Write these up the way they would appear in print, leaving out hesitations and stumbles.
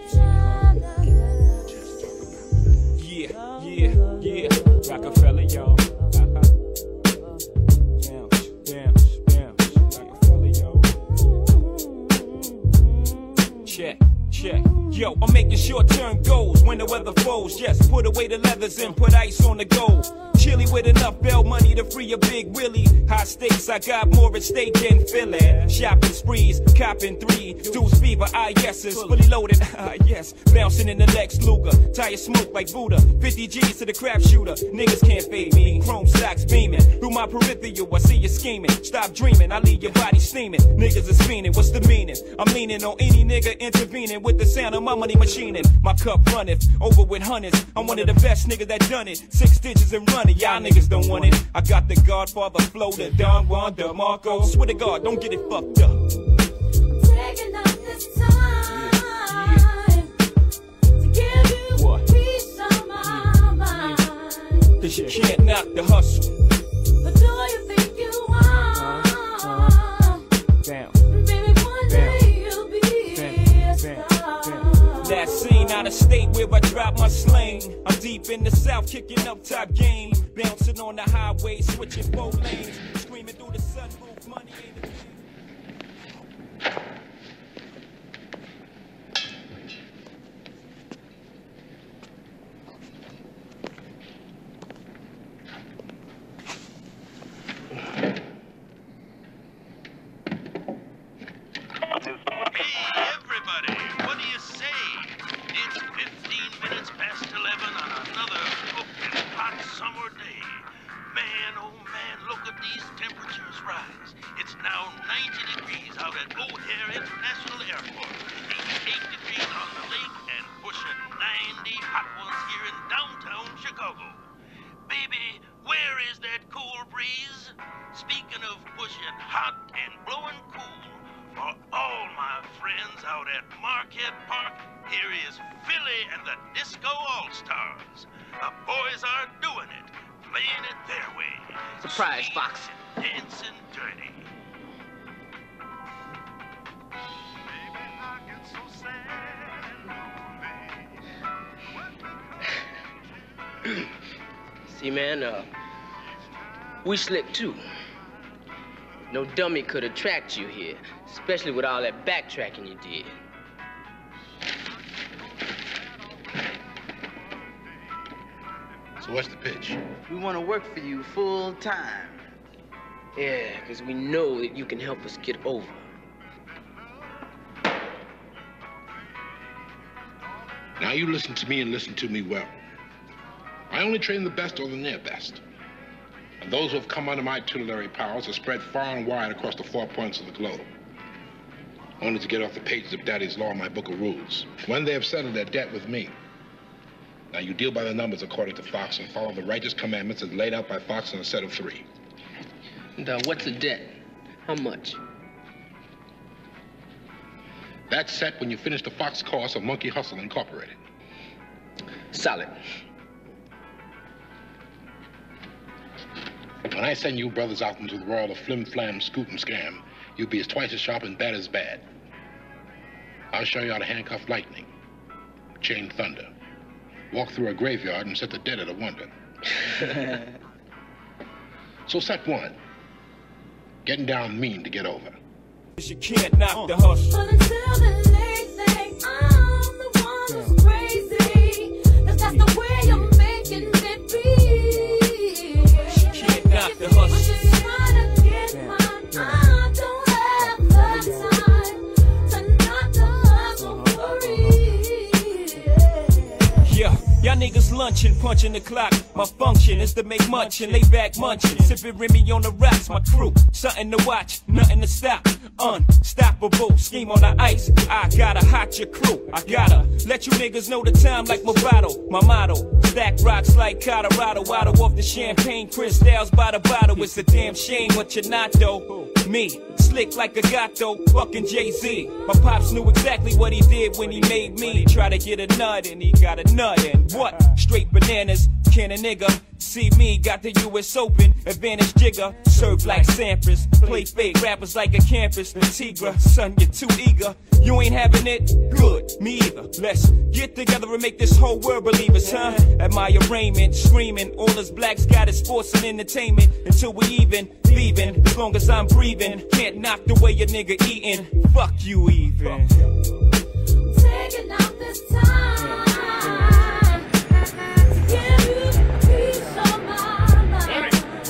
Yeah, Rockefeller, y'all. Damn, Rockefeller, y'all. Check. Yo, I'm making short-term goals when the weather falls. Just put away the leathers and put ice on the gold. Chilly with enough bail money to free a big Willie. High stakes, I got more at stake than Philly. Shopping sprees, copping 3 Deuce fever, yeses, fully loaded, yes. Bouncing in the Lex Luger, tire smoke like Buddha. 50 G's to the crap shooter, niggas can't fade me. Chrome stocks beaming, through my peripheral, I see you scheming. Stop dreaming, I leave your body steaming. Niggas is fiending, what's the meaning? I'm leaning on any nigga intervening with the sound of my money machining. My cup runneth, over with hundreds. I'm one of the best niggas that done it. 6 digits and running, y'all niggas don't want it. I got the Godfather flow, the Don Juan, the Marco. Swear to God, don't get it fucked up. I'm taking up this time to give you a piece of my mind. Cause you can't knock the hustle. But do you think you are? Damn. Baby, one day you'll be a star. That scene out of state where I drop my sling. I'm deep in the South, kicking up top game. Bouncing on the highway, switching 4 lanes. Screaming through the sunroof, money ain't a thing. Surprise, Fox. Dancing dirty. See, man, we slick too. No dummy could attract you here, especially with all that backtracking you did. So what's the pitch? We want to work for you full time. Yeah, because we know that you can help us get over. Now you listen to me and listen to me well. I only train the best or the near best. And those who have come under my tutelary powers are spread far and wide across the 4 points of the globe. Only to get off the pages of Daddy's Law, my book of rules. When they have settled their debt with me. Now you deal by the numbers according to Fox and follow the righteous commandments as laid out by Fox in a set of 3. And what's the debt? How much? That's set when you finish the Fox course of Monkey Hustle Incorporated. Solid. When I send you brothers out into the world of flim-flam, scoop and scam, you'll be twice as sharp and bad as bad. I'll show you how to handcuff lightning, chain thunder, walk through a graveyard and set the dead at a wonder. So set 1, getting down mean to get over. You can't knock the hustle. But until then, they think I'm the one who's crazy. 'Cause that's the way you're making me feel. You can't knock the hustle. But you're trying to get mine. I don't have the time to knock the hustle for real. Yeah. Y'all niggas lunching, punching the clock. My function is to make munch and lay back munching. Sipping Remy on the rocks, my crew. Something to watch, nothing to stop. Unstoppable, scheme on the ice. I gotta hot your crew. I gotta let you niggas know the time like my bottle. My motto, stack rocks like Colorado. Waddle off the champagne, crystals by the bottle. It's a damn shame what you're not though. Me, slick like a gato, fucking Jay-Z. My pops knew exactly what he did when he made me. He tried to get a nut and he got a nut and what? Straight bananas, can a nigga see me? Got the US Open, advantage jigger. Serve like Sampras, play fake rappers like a campus. The Tigra, son, you're too eager. You ain't having it? Good, me either. Let's get together and make this whole world believe us, huh? At my arraignment, screaming, all us blacks got is sports and entertainment. Until we even, leaving, as long as I'm breathing. Can't knock the way a nigga eating. Fuck you even. Taking out this time. Give you peace of mind.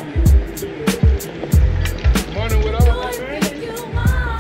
Morning with all Don't think you mind.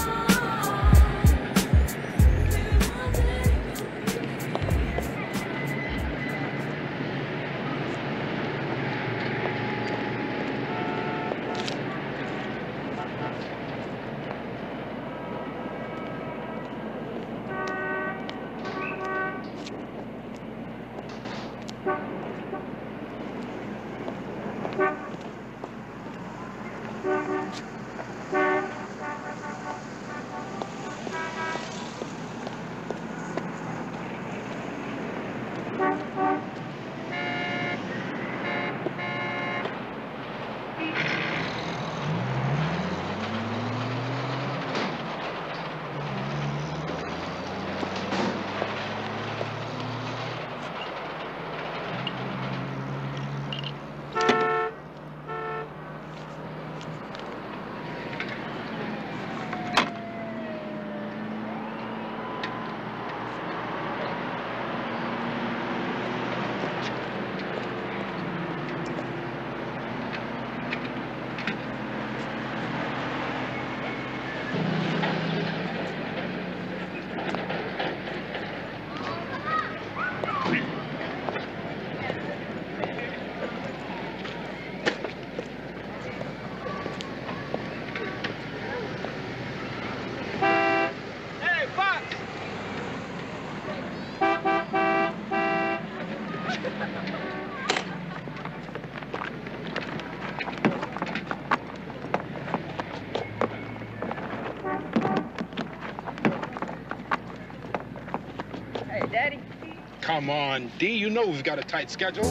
Come on, D, you know we've got a tight schedule.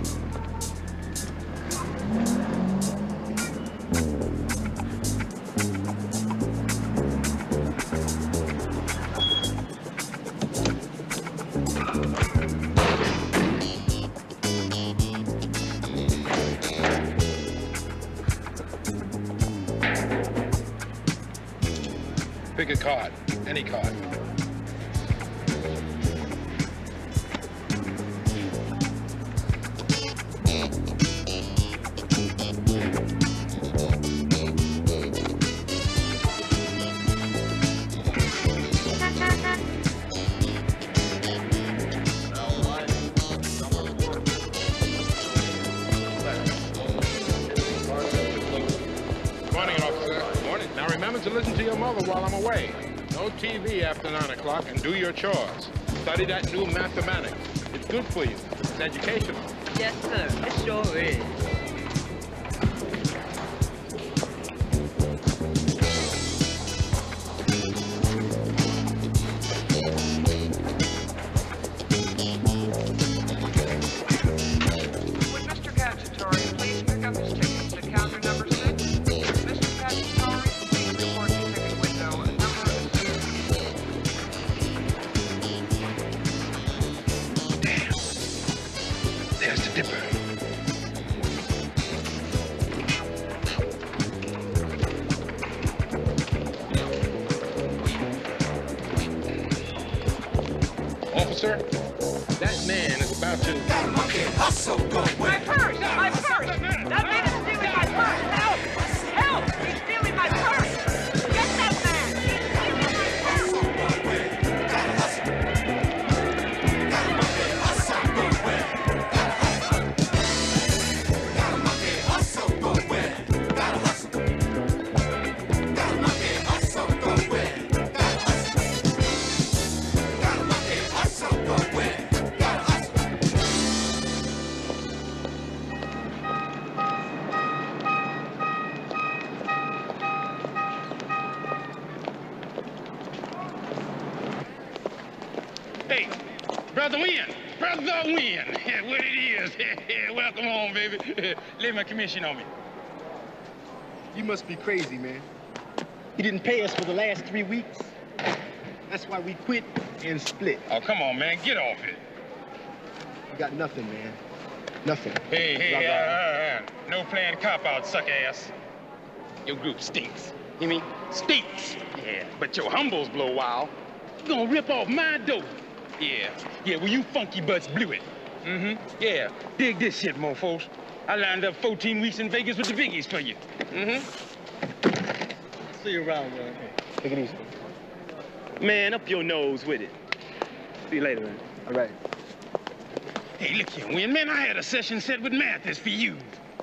Pick a card, any card. To listen to your mother while I'm away. No TV after 9 o'clock and do your chores. Study that new mathematics. It's good for you. It's educational. Yes, sir. It sure is. Would Mr. Cacciatore please pick up his tickets at counter number 6? Mr. Cacciatore, please report the ticket window number 6. Damn. There's the dipper. Officer, that man is about to... That monkey hustle go My purse! My purse! That man is stealing my purse! Help! Help! He's stealing my purse! Get that man! He's stealing my purse! Gotta hustle. Got a monkey hustle go where? Gotta hustle. Got a monkey hustle go where? Gotta hustle. Got a monkey hustle go where? Gotta hustle. Got a monkey hustle go where? Gotta hustle. Brother Win. Brother Win. Yeah, what it is. Welcome home, baby. Lay my commission on me. You must be crazy, man. He didn't pay us for the last 3 weeks. That's why we quit and split. Oh, come on, man. Get off it. You got nothing, man. Nothing. Hey, no playing cop-out, suck-ass. Your group stinks. You mean? Stinks. Yeah, but your humbles blow wild. You gonna rip off my dough. Yeah, well, you funky butts blew it. Yeah, dig this shit, mofos. I lined up 14 weeks in Vegas with the biggies for you. See you around, man. Take it easy. Man, up your nose with it. See you later, man. All right. Hey, look here, Win. Man, I had a session set with Mathis for you.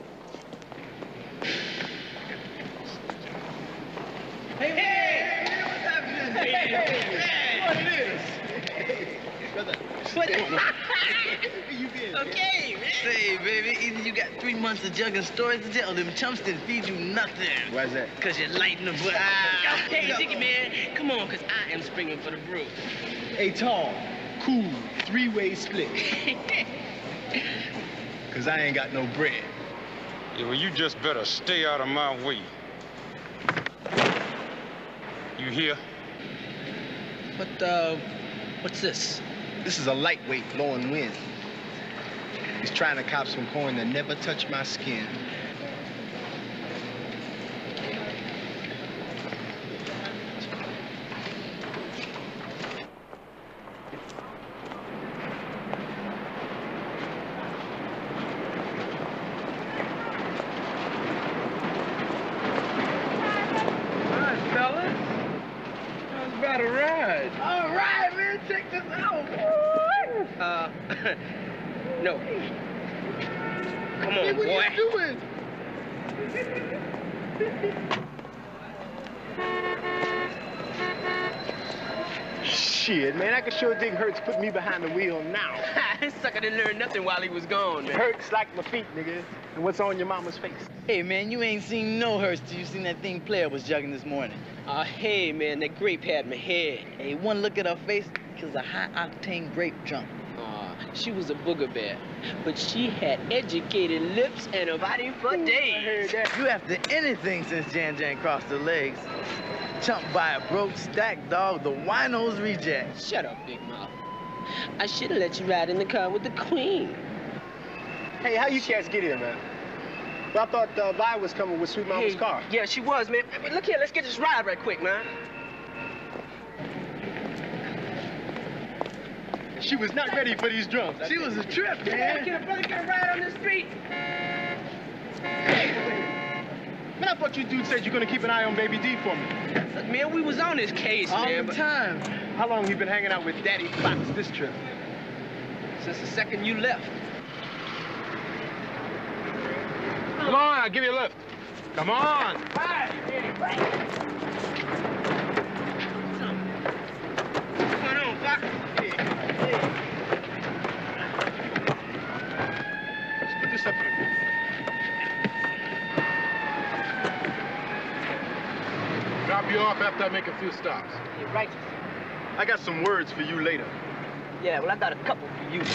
Hey! What's happening? Hey! What it is? Brother. What? You been? Okay, man. Say, baby, either you got 3 months of juggling stories to tell, or them chumps didn't feed you nothing. Why is that? Because you're lighting the butt. Hey, Dickie, man, come on, because I am springing for the brew. Hey, tall, cool, 3-way split. Because I ain't got no bread. Yeah, well, you just better stay out of my way. You hear? What's this? This is a lightweight blowing wind. He's trying to cop some coin that never touched my skin. No. Come on, hey, what boy. are you doing? Shit, man, I can sure dig hurts putting me behind the wheel now. This sucker didn't learn nothing while he was gone, man. Hurts like my feet, nigga. And what's on your mama's face? Hey, man, you ain't seen no hurts till you seen that thing player was jugging this morning. Hey, man, that grape had my head. Hey, one look at her face, she was a high-octane grape drunk. She was a booger bear, but she had educated lips and a body for days. I heard that. You after anything since Jan crossed her legs. Chumped by a broke stack dog, the wino's reject. Shut up, Big Mouth. I should have let you ride in the car with the queen. Hey, how you cats get here, man? Well, I thought Vi was coming with Sweet Mama's car. Yeah, she was, man. I mean, look here, let's get this ride right quick, man. She was not ready for these drums. She was a trip, man. Can a brother get a ride on the street? Hey, man, I thought you dudes said you're gonna keep an eye on Baby D for me. Look, man, we was on this case, all man. the time. How long you been hanging out with Daddy Foxx this trip? Since the second you left. Come on, I'll give you a lift. Come on. What's going on, Fox? Let's put this up here. Drop you off after I make a few stops. You're right. I got some words for you later. Yeah, well, I got a couple for you.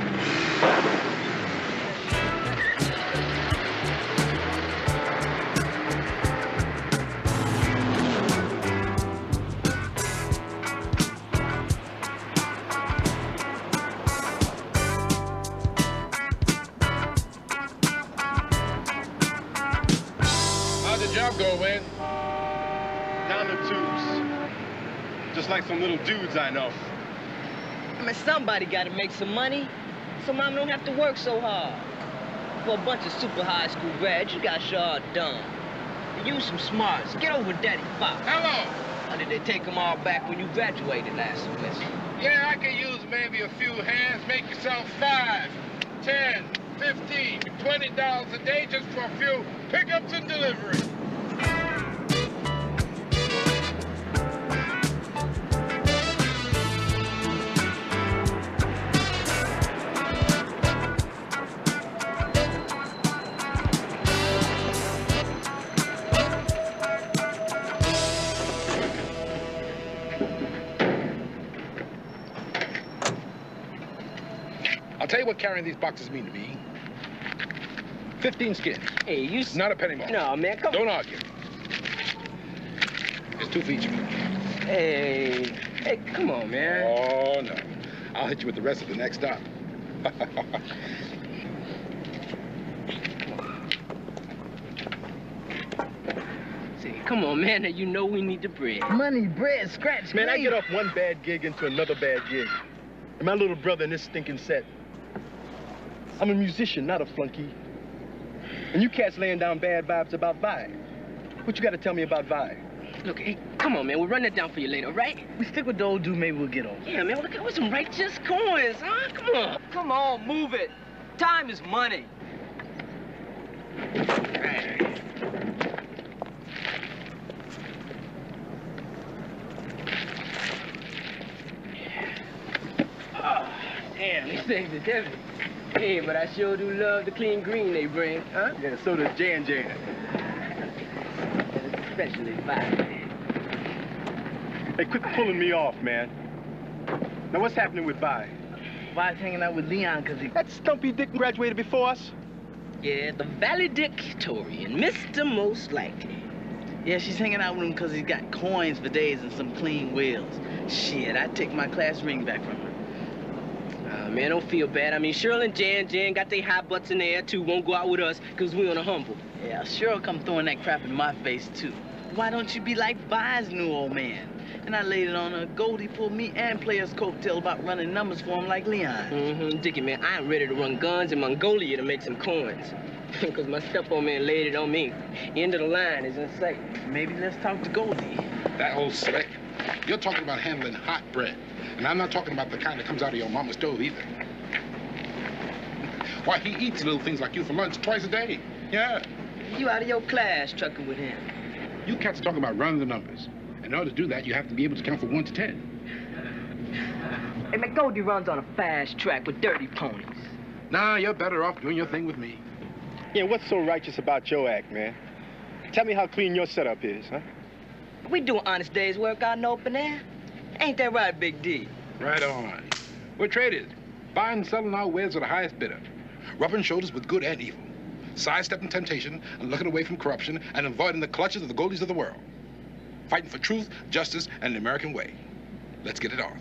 How'd the job go, man? Down the tubes. Just like some little dudes I know. I mean, somebody got to make some money, so Mama don't have to work so hard. For a bunch of super high school grads, you got your all done. Use some smarts. Get over Daddy Foxx. Hello. Or did they take them all back when you graduated last semester? Yeah, I can use maybe a few hands. Make yourself 5, 10, 15, $20 a day just for a few pickups and deliveries. I'll tell you what carrying these boxes mean to me. 15 skins. Hey, you... Not a penny more. No, man, come on. Don't argue. There's 2 for each of you. Hey, come on, man. Oh, no. I'll hit you with the rest at the next stop. Come on, man. You know we need the bread. Money, bread, scratch. Man, I get off one bad gig into another bad gig. And my little brother in this stinking set. I'm a musician, not a flunky. And you cats laying down bad vibes about Vi. What you got to tell me about Vi? Look, hey, come on, man. We'll run that down for you later, right? We stick with the old dude, maybe we'll get on. Yeah, man. Look at with some righteous coins, huh? Come on. Come on, move it. Time is money. Oh, damn, they saved it, didn't they? Hey, but I sure do love the clean green they bring, huh? Yeah, so does Jan. Especially Vi. Hey, quit pulling me off, man. Now, what's happening with Vi? Vi's hanging out with Leon because he... That stumpy dick graduated before us? Yeah, the valedictorian, Mr. Most Likely. Yeah, she's hanging out with him because he's got coins for days and some clean wheels. Shit, I'd take my class ring back from her. Man, don't feel bad. I mean, Cheryl and Jan got their hot butts in the air, too. Won't go out with us because we on a humble. Yeah, Cheryl come throwing that crap in my face, too. Why don't you be like Vi's new old man? And I laid it on her. Goldie pulled me and Player's coattail about running numbers for him like Leon. Dickie, man, I am ready to run guns in Mongolia to make some coins. Because my step-on man laid it on me. End of the line is in sight. Maybe let's talk to Goldie. That old slick. You're talking about handling hot bread. And I'm not talking about the kind that comes out of your mama's stove either. Why, he eats little things like you for lunch twice a day. Yeah. You out of your class trucking with him. You cats are talking about running the numbers. In order to do that, you have to be able to count from 1 to 10. Hey, man, Goldie runs on a fast track with dirty ponies. Nah, you're better off doing your thing with me. Yeah, what's so righteous about your act, man? Tell me how clean your setup is, huh? We do an honest day's work out in the open air. Ain't that right, Big D? Right on. We're traders, buying and selling our wares to the highest bidder, rubbing shoulders with good and evil, sidestepping temptation and looking away from corruption and avoiding the clutches of the Goldies of the world, fighting for truth, justice, and the American way. Let's get it on.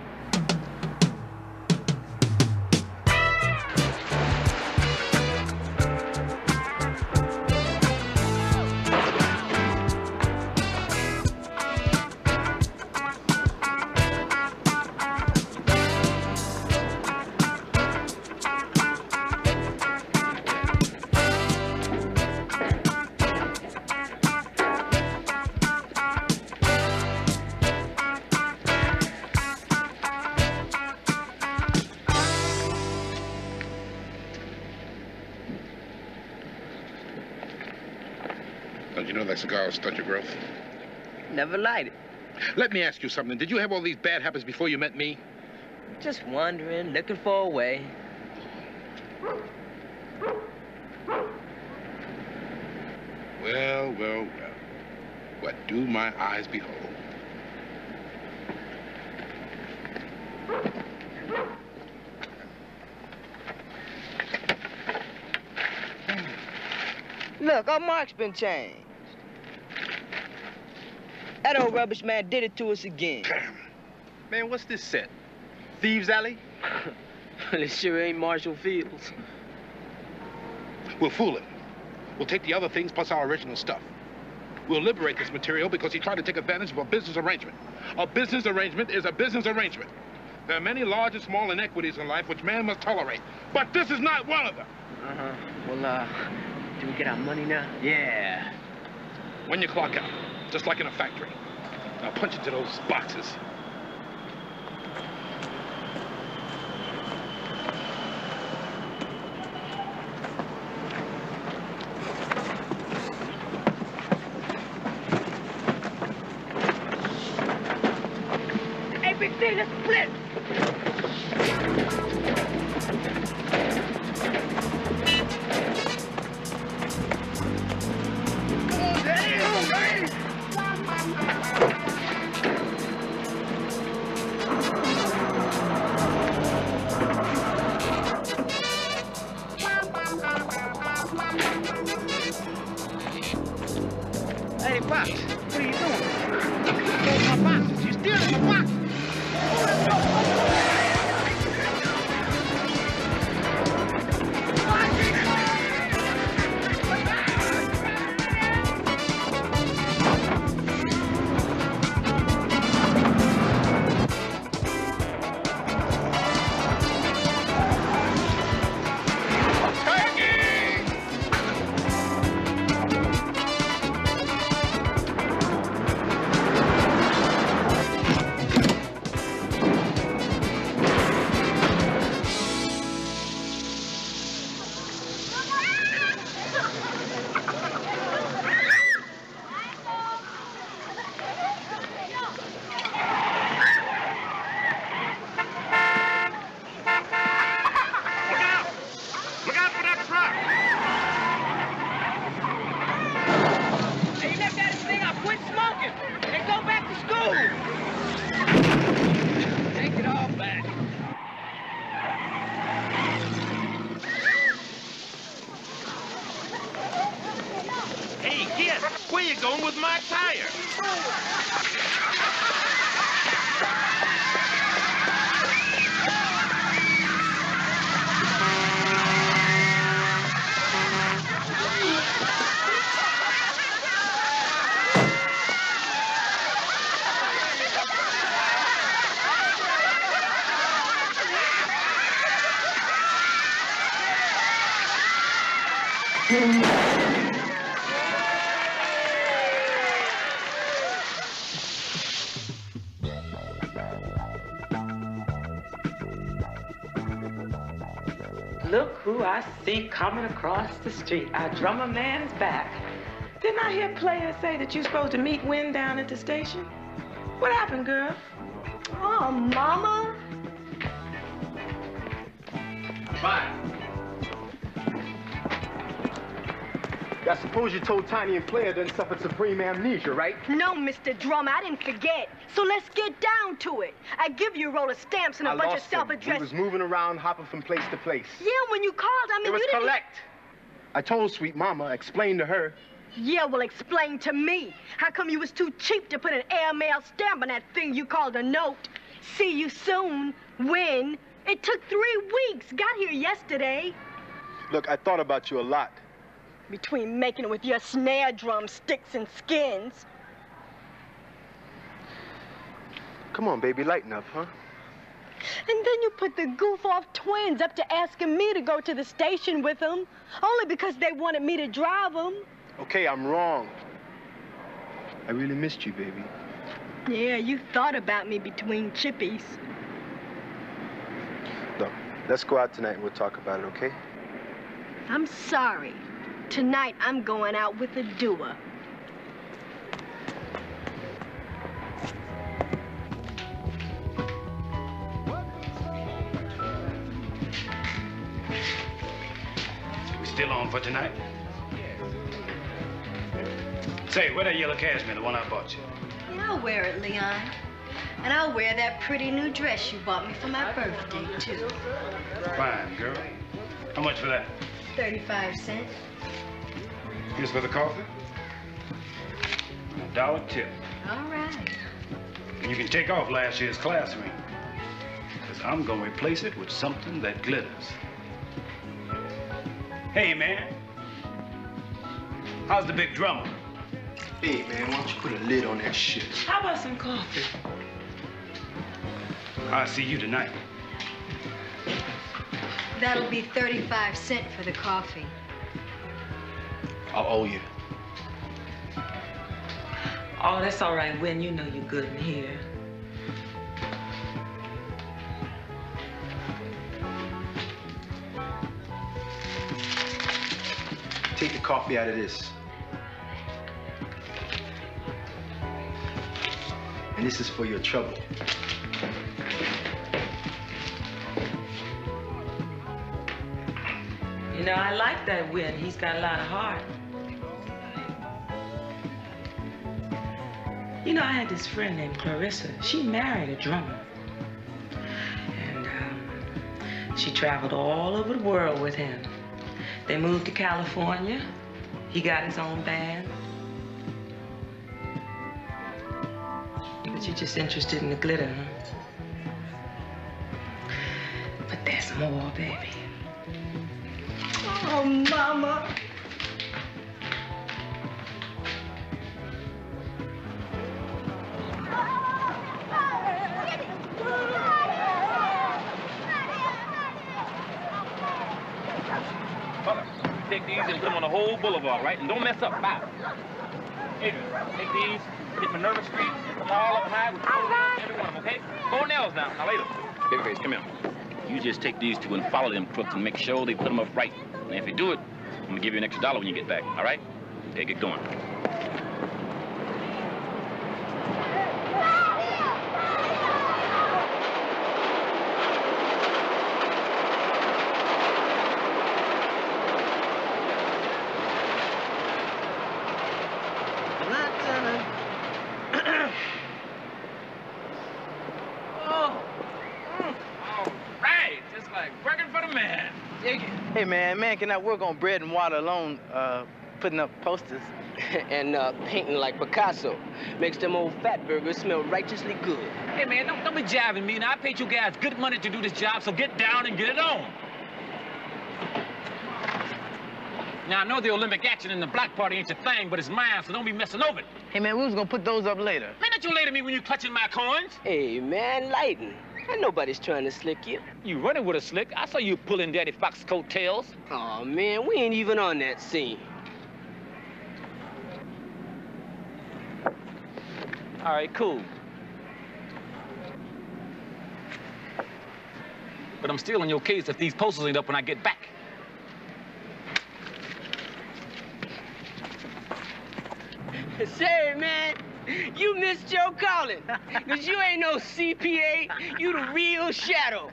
Don't you know that cigar will stunt your growth? Never light it. Let me ask you something. Did you have all these bad habits before you met me? Just wandering, looking for a way. Well, well, well. What do my eyes behold? Look, our mark's been changed. That old rubbish man did it to us again. Man, what's this set? Thieves Alley? This sure ain't Marshall Fields. We'll fool him. We'll take the other things plus our original stuff. We'll liberate this material because he tried to take advantage of a business arrangement. A business arrangement is a business arrangement. There are many large and small inequities in life which man must tolerate, but this is not one of them. Well, do we get our money now? Yeah. When you clock out, just like in a factory. Now punch into those boxes. Hey, Big D, let's split! you going with my tire? Look who I see coming across the street. Our drummer man is back. Didn't I hear players say that you're supposed to meet Win down at the station? What happened, girl? Oh, Mama. Fine. I suppose you told Tiny and Player done suffered supreme amnesia, right? No, Mr. Drummer, I didn't forget. So let's get down to it. I give you a roll of stamps and a bunch of self-addressed... He was moving around, hopping from place to place. Yeah, when you called, I mean, it was you didn't... collect. I told Sweet Mama, explained to her. Yeah, well, explain to me. How come you was too cheap to put an airmail stamp on that thing you called a note? See you soon. When? It took 3 weeks. Got here yesterday. Look, I thought about you a lot. Between making it with your snare drum sticks and skins. Come on, baby, lighten up, huh? And then you put the goof-off twins up to asking me to go to the station with them, only because they wanted me to drive them. Okay, I'm wrong. I really missed you, baby. Yeah, you thought about me between chippies. Look, let's go out tonight and we'll talk about it, okay? I'm sorry. Tonight, I'm going out with a doer. We still on for tonight? Say, where that yellow cashmere, the one I bought you? Yeah, I'll wear it, Leon. And I'll wear that pretty new dress you bought me for my birthday, too. Fine, girl. How much for that? 35 cents. Here's for the coffee. $1 tip. All right. And you can take off last year's class ring. Because I'm going to replace it with something that glitters. Hey, man. How's the big drummer? Hey, man, why don't you put a lid on that shit? How about some coffee? I'll see you tonight. That'll be 35 cents for the coffee. I'll owe you. Oh, that's all right, Win. You know you're good in here. Take the coffee out of this. And this is for your trouble. You know, I like that Win. He's got a lot of heart. You know, I had this friend named Clarissa. She married a drummer. And she traveled all over the world with him. They moved to California. He got his own band. But you're just interested in the glitter, huh? But there's more, baby. Oh, Mama. Take these and put them on the whole boulevard, right? And don't mess up, bye. Adrian, take these, hit Minerva Street, and put them all up high with every one of them, okay? 4 nails now. Now later. Babyface, come here. You just take these 2 and follow them crooks and make sure they put them up right. And if you do it, I'm gonna give you an extra $1 when you get back, all right? Okay, get going. Hey, man cannot work on bread and water alone. putting up posters. And painting like Picasso. Makes them old fat burgers smell righteously good. Hey, man, don't be jiving me. Now, I paid you guys good money to do this job, so get down and get it on. Now, I know the Olympic action in the black party ain't your thing, but it's mine, so don't be messing over it. Hey, man, we was gonna put those up later. Man, don't you later me when you clutching my coins. Hey, man, lighten. And nobody's trying to slick you. You running with a slick. I saw you pulling Daddy Foxx coattails. Oh, man, we ain't even on that scene. All right, cool. But I'm still on your case if these posters ain't up when I get back. Say, man, you missed your calling. Because you ain't no CPA, you the real Shadow.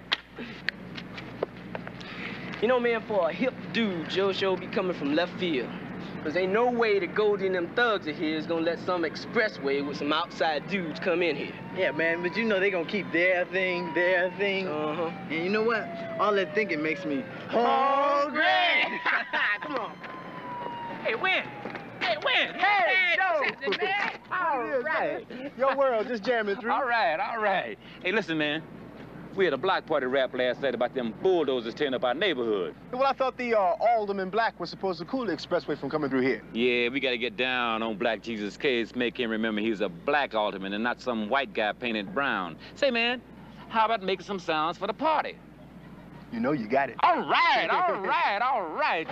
You know, man, for a hip dude, Joe Show be coming from left field. Because ain't no way that Goldie and them thugs of his gonna let some expressway with some outside dudes come in here. Yeah, man, but you know they gonna keep their thing. Uh-huh. And you know what? All that thinking makes me hungry. Come on. Hey, Win. Hey, Win. Hey, Joe. What's happening, man? All right. Your world just jamming through. All right. Hey, listen, man. We had a block party rap last night about them bulldozers tearing up our neighborhood. Well, I thought the alderman black was supposed to cool the expressway from coming through here. Yeah, we gotta get down on Black Jesus' case, make him remember he was a black alderman and not some white guy painted brown. Say, man, how about making some sounds for the party? You know you got it. All right.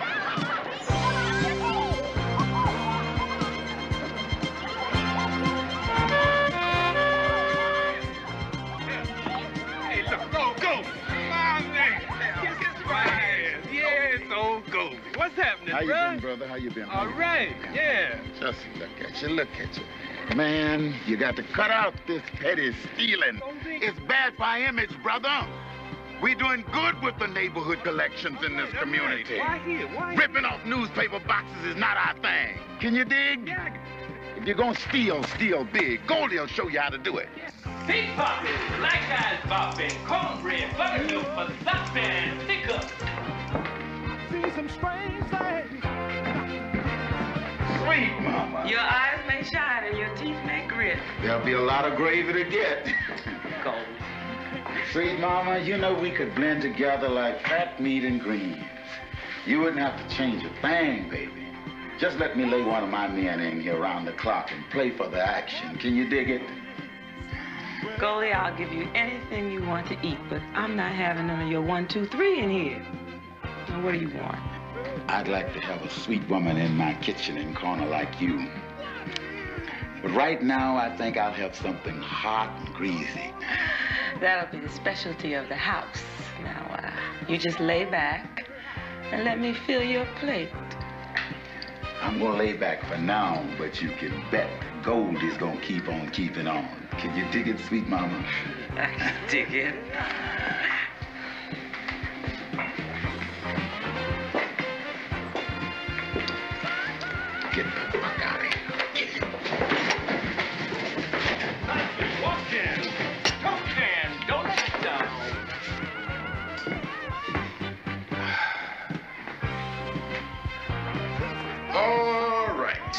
Go! My name! Kiss my ass! Yeah, it's old Goldie. What's happening, How you been, brother? How you been? All right, yeah. Just look at you. Man, you got to cut out this petty stealing. It's bad for our image, brother. We doing good with the neighborhood collections in this community. Why here? Ripping off newspaper boxes is not our thing. Can you dig? Yeah. If you're gonna steal big. Goldie will show you how to do it. Pig popping, black eyes popping, cornbread, buttermilk for stopping, pick up. See some strange things. Sweet mama. Your eyes may shine and your teeth may grit. There'll be a lot of gravy to get. Gold. Sweet mama, you know we could blend together like fat meat and greens. You wouldn't have to change a thing, baby. Just let me lay one of my men in here around the clock and play for the action. Can you dig it? Goldie, I'll give you anything you want to eat, but I'm not having none of your 1, 2, 3 in here. Now, what do you want? I'd like to have a sweet woman in my kitchen and corner like you. But right now, I think I'll have something hot and greasy. That'll be the specialty of the house. Now, you just lay back and let me fill your plate. I'm gonna lay back for now, but you can bet Goldie's gonna keep on keeping on. Can you dig it, sweet mama? I can dig it. Get the fuck out of here. Don't sit down. All right.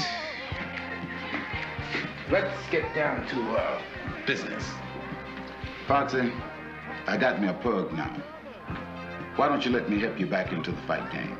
Let's get down to business. Foxy, I got me a pug now. Why don't you let me help you back into the fight game?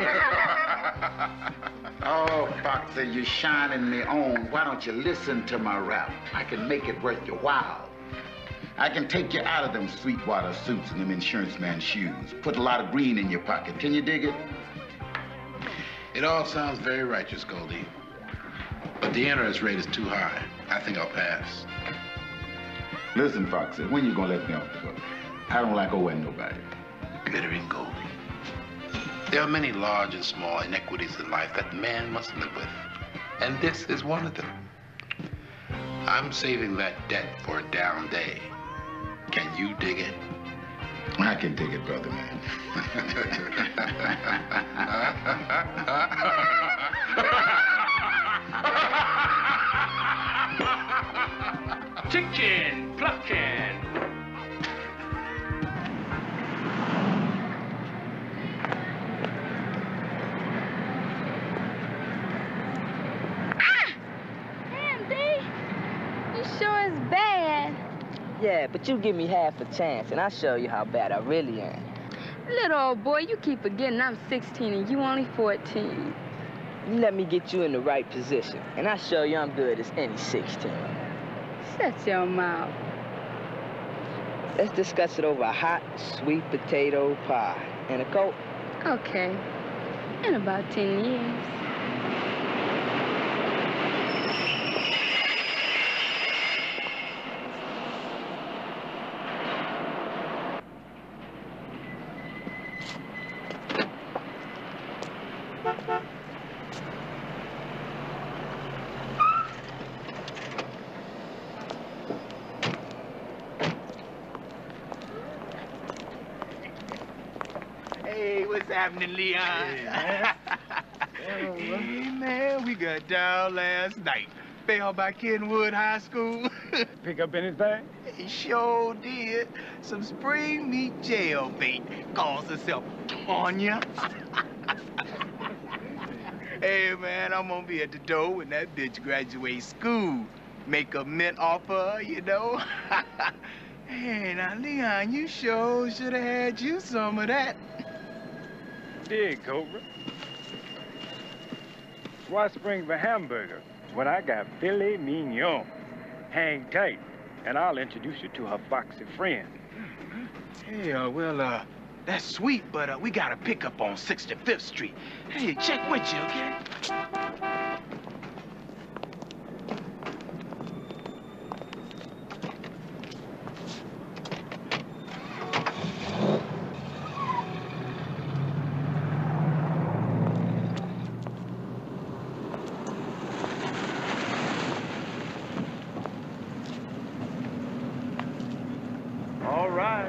Oh, Foxy, you're shining me on. Why don't you listen to my rap? I can make it worth your while. I can take you out of them Sweetwater suits and them insurance man shoes. Put a lot of green in your pocket. Can you dig it? It all sounds very righteous, Goldie. But the interest rate is too high. I think I'll pass. Listen, Foxy, when you gonna let me off the hook? I don't like owing nobody. Glittering Goldie. There are many large and small inequities in life that man must live with. And this is one of them. I'm saving that debt for a down day. Can you dig it? I can dig it, brother, man. Chicken, plucking. bad, but you give me half a chance, and I'll show you how bad I really am. Little old boy, you keep forgetting I'm 16 and you only 14. You let me get you in the right position, and I'll show you I'm good as any 16. Shut your mouth. Let's discuss it over a hot, sweet potato pie and a Coke. Okay. In about 10 years. Hey, what's happening, Leon? Hey, man. Hey, man, we got down last night. Fell by Kenwood High School. Pick up anything? He sure did. Some spring meat jailbait. Calls herself Tanya. Hey, man, I'm gonna be at the door when that bitch graduates school. Make a mint offer, you know? Hey, now, Leon, you sure should have had you some of that. Dig, Cobra. Why spring for hamburger when I got filet mignon? Hang tight, and I'll introduce you to her foxy friend. Hey, well, that's sweet, but we got a pickup on 65th Street. Hey, check with you, okay? All right.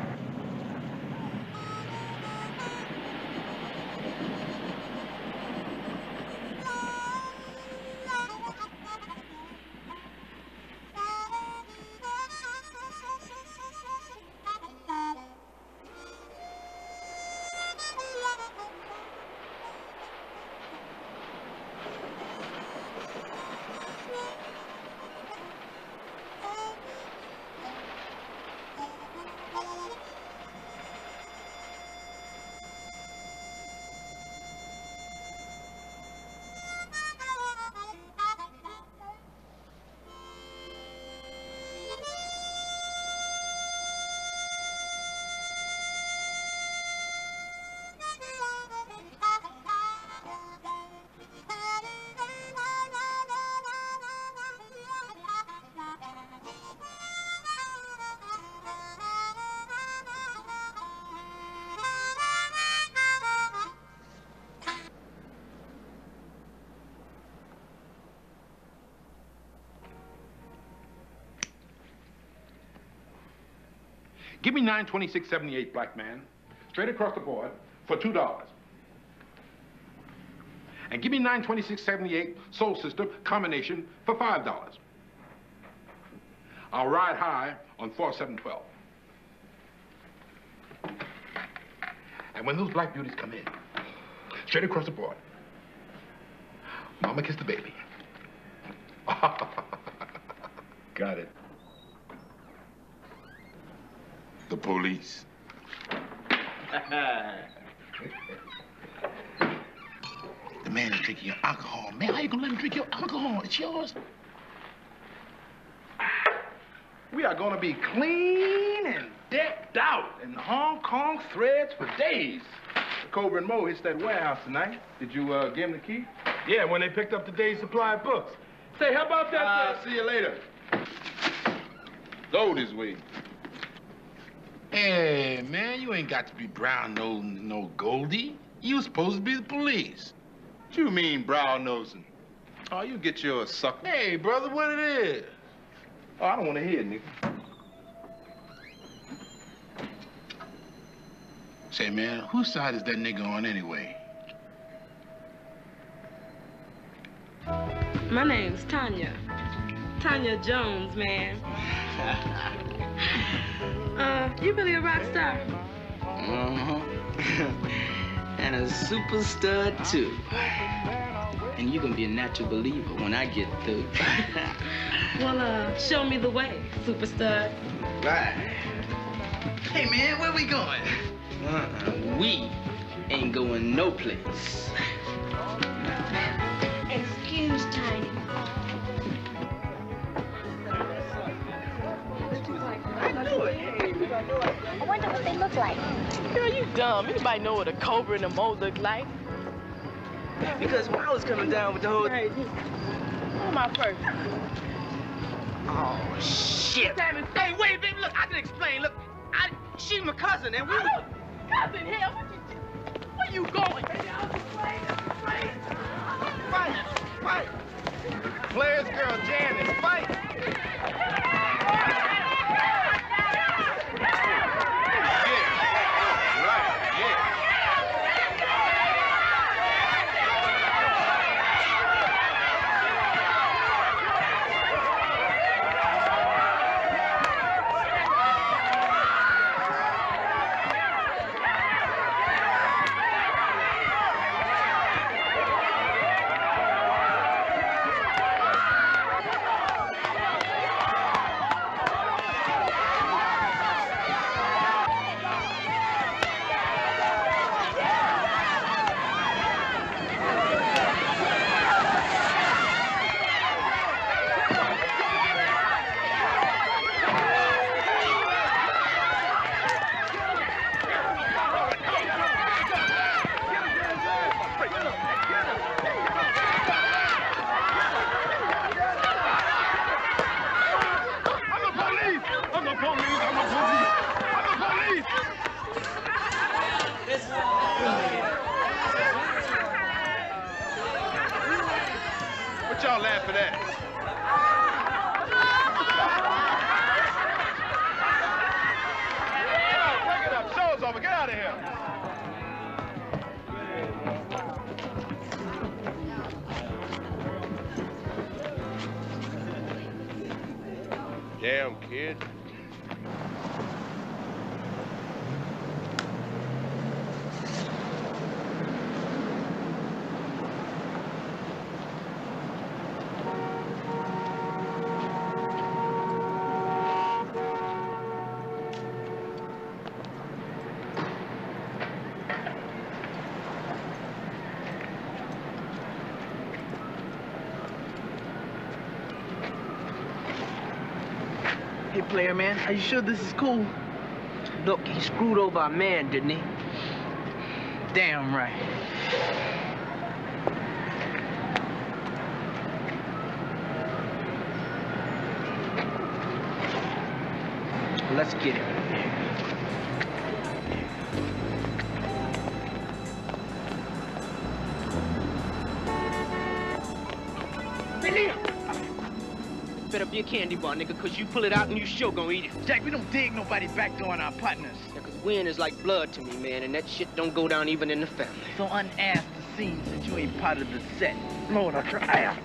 Give me 926.78, black man, straight across the board for $2. And give me 926.78 soul sister combination for $5. I'll ride high on 4712. And when those black beauties come in, straight across the board, mama kiss the baby. Got it. The police. The man is drinking your alcohol. Man, how you gonna let him drink your alcohol? It's yours. We are gonna be clean and decked out in Hong Kong threads for days. Cobra and Mo hits that warehouse tonight. Did you give him the key? Yeah, when they picked up the day's supply of books. Say, how about that? See you later. Goldie's way. Hey, man, you ain't got to be brown-nosing no Goldie. You supposed to be the police. What you mean brown-nosing? Oh, you get your sucker. Hey, brother, what it is? Oh, I don't want to hear it, nigga. Say, man, whose side is that nigga on anyway? My name's Tanya. Tanya Jones, man. You really a rock star? Uh-huh. And a super stud, too. And you're gonna be a natural believer when I get through. Well, show me the way, super stud. right. Hey, man, where we going? We ain't going no place. Excuse Tiny. I wonder what they look like. Girl, you dumb. Anybody know what a cobra and a mole look like? Because when I was coming down with the whole... Hey, who am I first? Oh, shit. Hey, wait, baby, look, I can explain. Look, she's my cousin, and we... Oh, cousin, hell, where you going? Fight! Players, girl, Janice, fight! What y'all laughing at? Break it up. Show's over. Get out of here. Damn, kid. Hey, player man, are you sure this is cool? Look, he screwed over our man, didn't he? Damn right. Let's get him. Better be a candy bar, nigga, because you pull it out and you sure gonna eat it. Jack, we don't dig nobody back doing our partners. Yeah, because win is like blood to me, man, and that shit don't go down even in the family. So unasked the scene since you ain't part of the set. Lord, I try.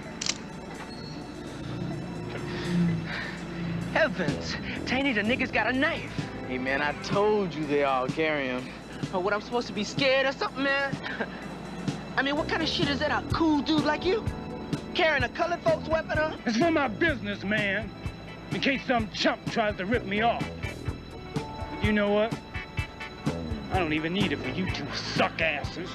Heavens, Taney, the nigga's got a knife. Hey, man, I told you they all carry them. Oh, what, I'm supposed to be scared or something, man? I mean, what kind of shit is that, a cool dude like you? Carrying a colored folks weapon, huh? It's for my business, man. In case some chump tries to rip me off. But you know what? I don't even need it for you two suck asses.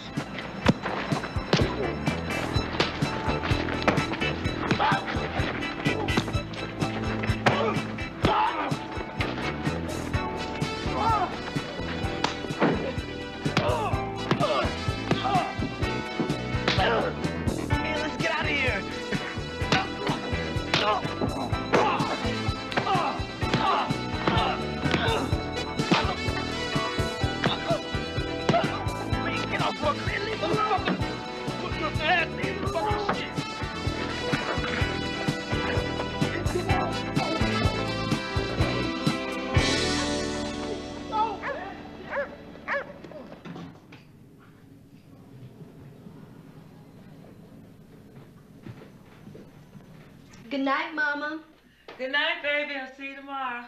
Good night, Mama. Good night, baby. I'll see you tomorrow.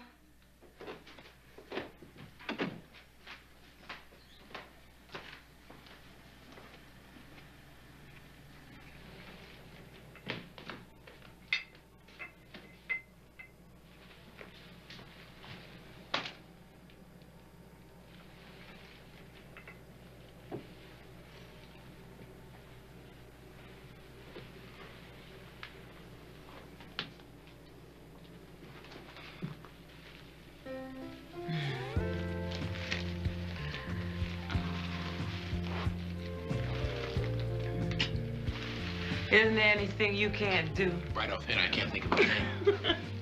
Isn't there anything you can't do? Right offhand, I can't think of a thing.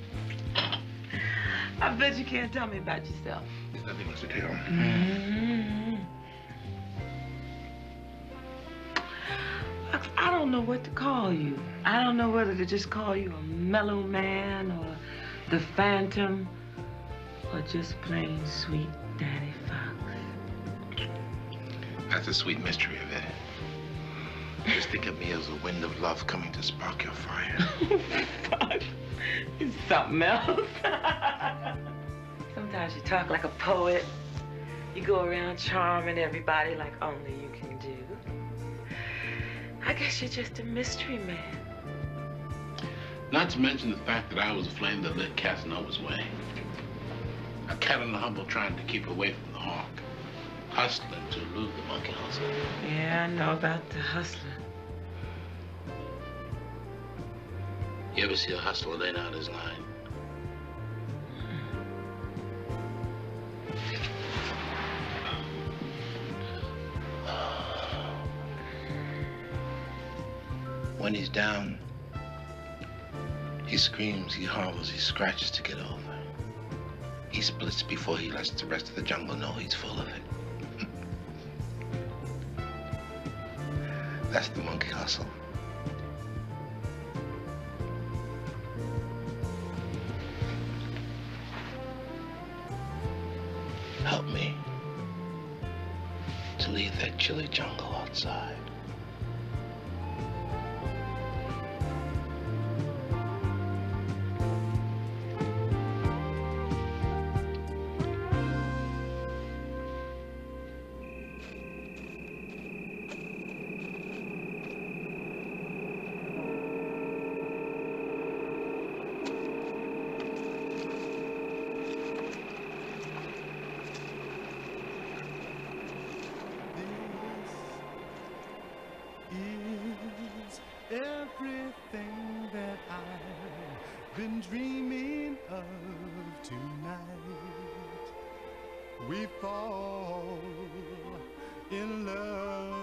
I bet you can't tell me about yourself. There's nothing much to tell. Look, I don't know what to call you. I don't know whether to just call you a mellow man or the Phantom or just plain sweet Daddy Foxx. That's the sweet mystery of it. Just think of me as a wind of love coming to spark your fire. Fuck. It's something else. Sometimes you talk like a poet. You go around charming everybody like only you can do. I guess you're just a mystery man. Not to mention the fact that I was a flame that lit Casanova's way. A cat on the humble trying to keep away from the hawk. Hustling to elude the monkey hustle. Yeah, I know about the hustling. You ever see a hustler laying out his line? When he's down, he screams, he howls, he scratches to get over. He splits before he lets the rest of the jungle know he's full of it. That's the monkey hustle. Help me to leave that chilly jungle outside. Everything that I've been dreaming of tonight. We fall in love.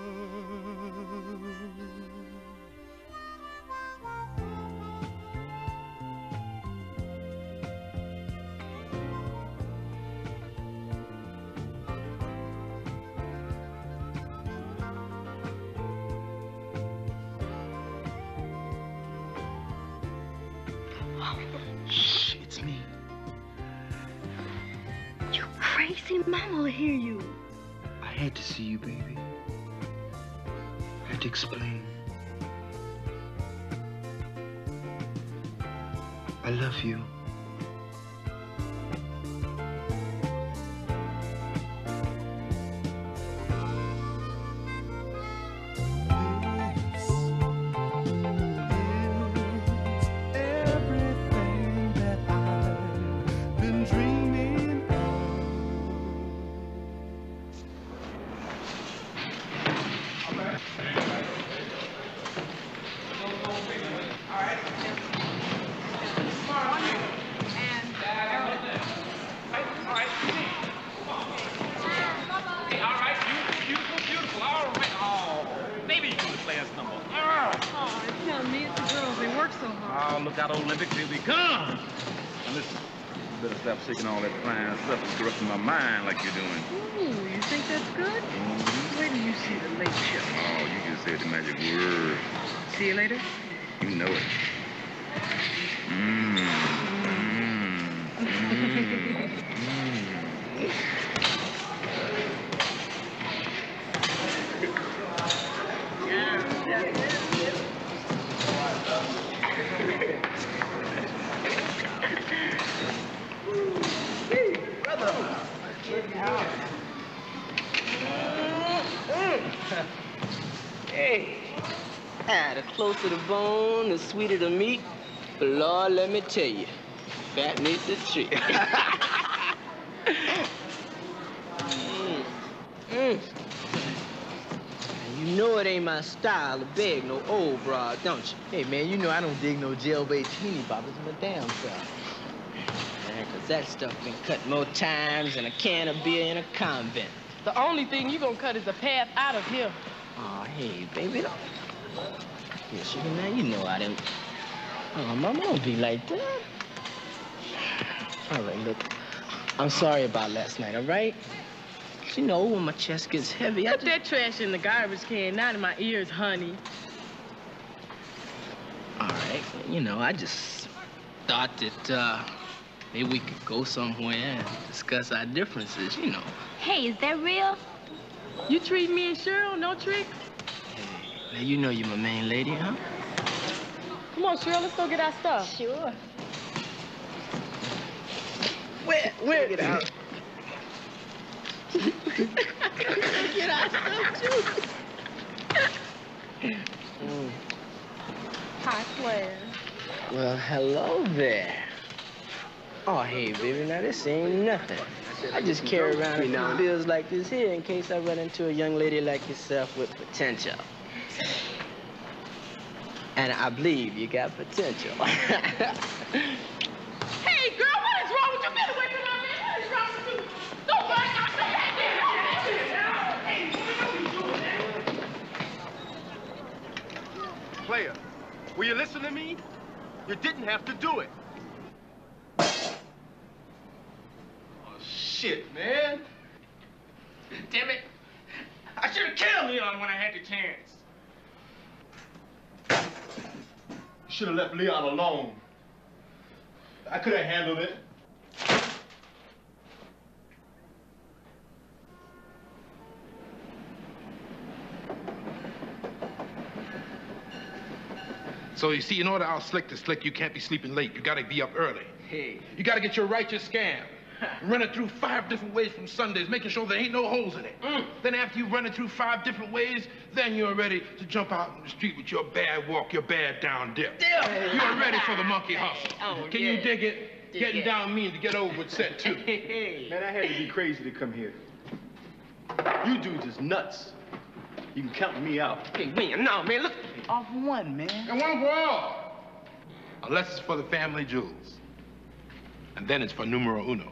Shh, it's me. You crazy mama will hear you. I had to see you, baby. I had to explain. I love you. Shaking all that fine stuff and corrupting my mind like you're doing. Ooh, you think that's good? Wait till you see the late show. Oh, you just said the magic word. See you later. You know it. Hey, the closer the bone, the sweeter the meat. But Lord, let me tell you, fat needs a treat. You know it ain't my style to beg no old broad, don't you? Hey, man, you know I don't dig no jailbait teeny boppers in my damn self. Man, 'cause that stuff been cut more times than a can of beer in a convent. The only thing you gonna cut is a path out of here. Oh, hey, baby, Yeah, sugar, man, you know I didn't. Oh, Mama, don't be like that. All right, look. I'm sorry about last night, all right? You know, when my chest gets heavy, Put that trash in the garbage can, not in my ears, honey. All right, you know, I just thought that maybe we could go somewhere and discuss our differences, you know. Hey, is that real? You treat me and Cheryl, no tricks? Now, you know you're my main lady, huh? Come on, Cheryl, let's go get our stuff. Sure. Where? Get out. Get our stuff, too. Hi, Claire. Well, hello there. Oh, hey, baby, now this ain't nothing. I just carry around a few bills like this here in case I run into a young lady like yourself with potential. And I believe you got potential. Hey, girl, what is wrong with you? Get away from my man. What is wrong with you? Don't worry, I'll say that. Player, will you listen to me? You didn't have to do it. Oh, shit, man. Damn it. I should have killed Leon when I had the chance. Should have left Leon alone. I could have handled it. So you see, in order to out-slick the slick, you can't be sleeping late. You gotta be up early. Hey. You gotta get your righteous scam. Run it through 5 different ways from Sundays, making sure there ain't no holes in it. Then after you run it through 5 different ways, then you're ready to jump out in the street with your bad walk, your bad down dip. You're ready for the monkey hustle. Can you dig it? Getting down mean to get over with set 2. Man, I had to be crazy to come here. You dudes is nuts. You can count me out. Hey, man, no, man, look. Off one, man. And one for all. Unless it's for the family jewels. And then it's for numero uno.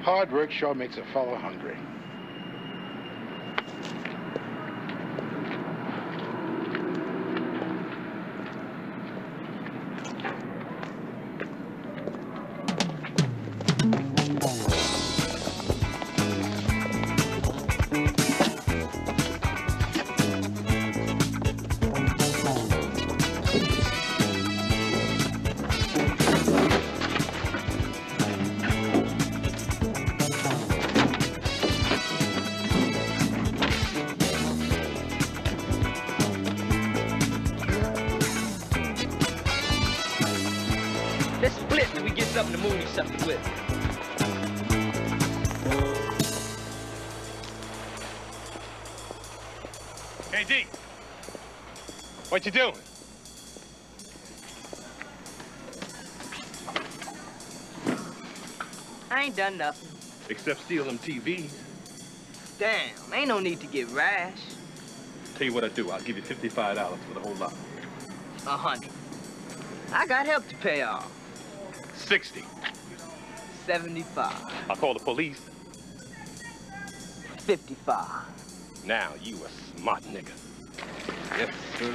Hard work sure makes a fellow hungry. Something to move you something with. Hey, D. What you doing? I ain't done nothing. Except steal them TVs. Damn, ain't no need to get rash. Tell you what I do. I'll give you $55 for the whole lot. 100. I got help to pay off. 60. 75. I'll call the police. 55. Now you a smart nigga. Yes, sir.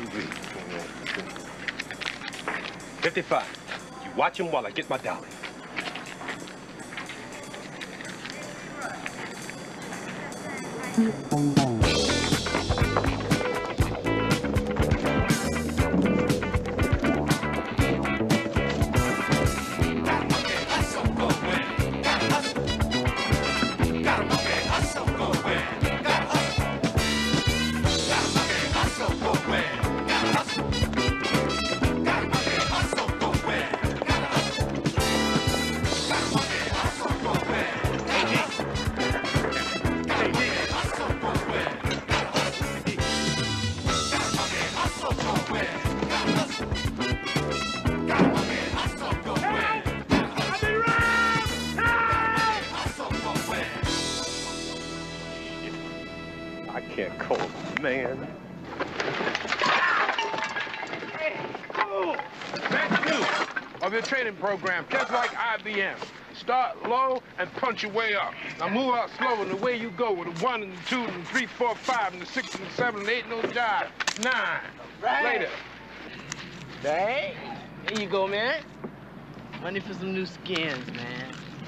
55. You watch him while I get my dollar. Training program, just like IBM. Start low and punch your way up. Now move out slow, and the way you go with the 1 and the 2 and the 3, 4, 5 and the 6 and the 7 and the 8 no jive. 9. Right. Later. Right. Here you go, man. Money for some new skins, man.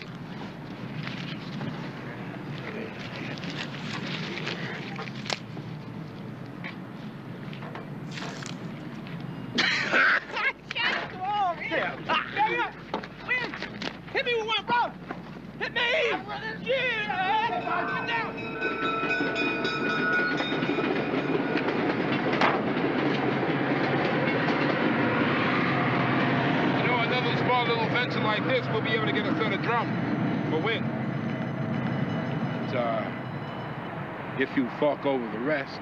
Hit me with one, bro! Hit me! Yeah! Get down! You know, another small little venture like this, we'll be able to get a set of drum for win. But, if you fork over the rest.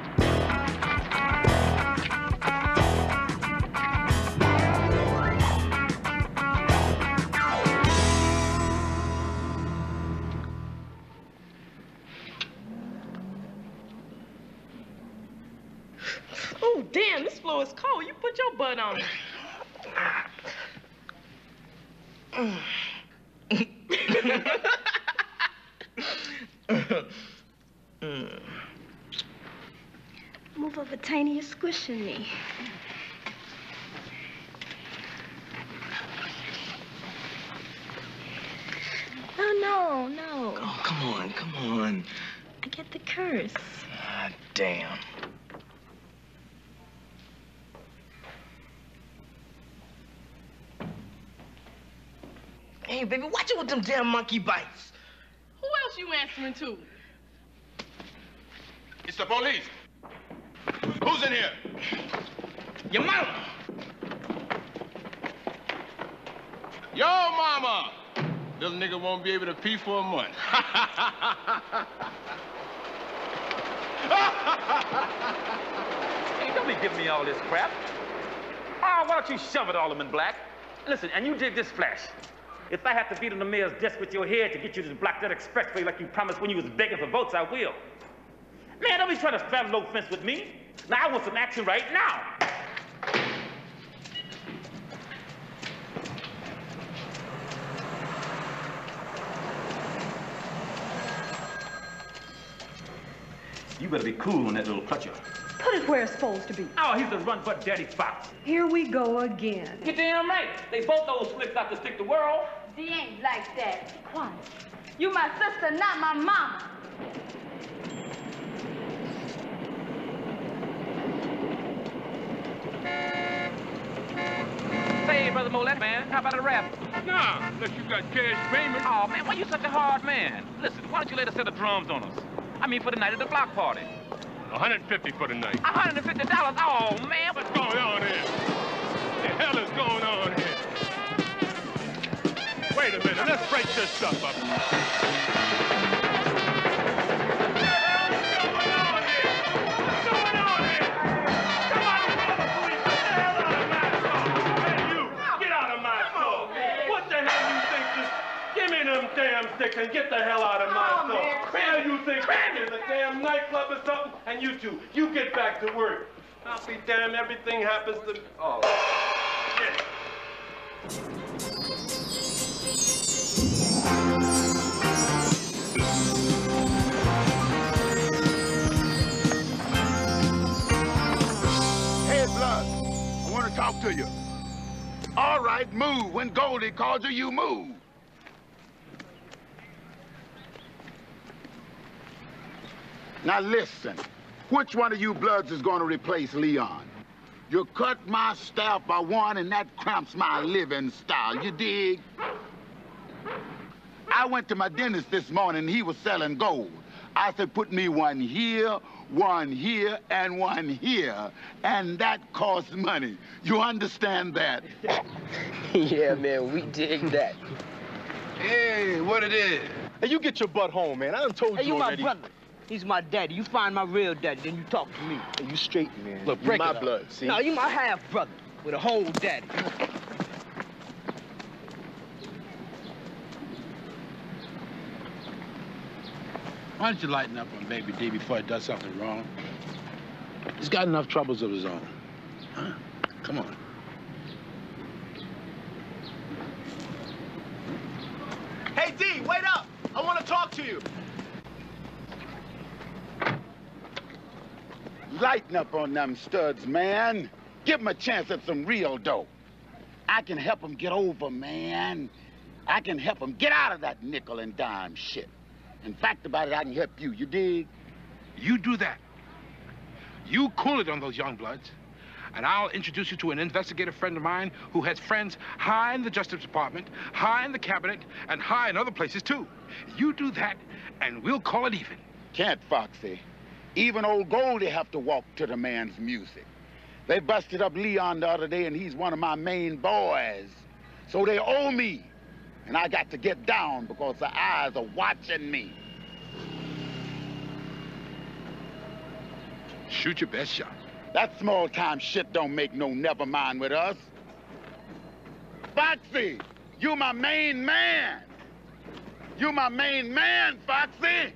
Oh, damn, this floor is cold. You put your butt on it. Move over, Tiny, you're squishing me. No. Oh, come on. I get the curse. Ah, damn. Hey, baby, watch it with them damn monkey bites. Who else you answering to? It's the police. Who's in here? Your mama. Yo, mama. Little nigga won't be able to pee for a month. Hey, don't be giving me all this crap. Oh, why don't you shove it, Alderman Black? Listen, and you dig this flash. If I have to beat on the mayor's desk with your head to get you to block that expressway like you promised when you was begging for votes, I will. Man, don't be trying to straddle no fence with me. Now, I want some action right now. You better be cool on that little clutcher. Put it where it's supposed to be. Oh, he's the run-butt Daddy Foxx. Here we go again. You're damn right. They both those flicks out to stick the world. She ain't like that. Quiet. You my sister, not my mama. Say, Brother Molet, man, how about a rap? Nah, unless you got cash payment. Oh, man, why you such a hard man? Listen, why don't you lay a set of drums on us? I mean, for the night of the block party. $150 for the night. $150? Oh, man. What's going on here? What the hell is going on here? Wait a minute, let's break this stuff up. Damn sticks and get the hell out of my store. Where you think it's a damn nightclub or something? And you two, you get back to work. I'll be damned, everything happens to... Oh, shit. Hey, Blood, I want to talk to you. All right, move. When Goldie calls you, you move. Now listen, which one of you Bloods is going to replace Leon? You cut my staff by one and that cramps my living style, you dig? I went to my dentist this morning and he was selling gold. I said, put me one here, and one here, and that costs money. You understand that? Yeah, man, we dig that. Hey, what it is? Hey, you get your butt home, man. I done told Hey, you you already. my brother. He's my daddy. You find my real daddy, then you talk to me. Hey, you straight, man. Look, You break my it up. blood, see? No, you my half-brother with a whole daddy. Why don't you lighten up on Baby D before he does something wrong? He's got enough troubles of his own. Huh? Come on. Hey, D, wait up! I want to talk to you. Lighten up on them studs, man. Give them a chance at some real dough. I can help them get over, man. I can help them get out of that nickel and dime shit. In fact about it, I can help you, you dig? You do that. You cool it on those young bloods, and I'll introduce you to an investigative friend of mine who has friends high in the Justice Department, high in the cabinet, and high in other places, too. You do that, and we'll call it even. Can't, Foxy. Even old Goldie have to walk to the man's music. They busted up Leon the other day, and he's one of my main boys. So they owe me. And I got to get down because the eyes are watching me. Shoot your best shot. That small-time shit don't make no never mind with us. Foxy, you my main man. You my main man, Foxy.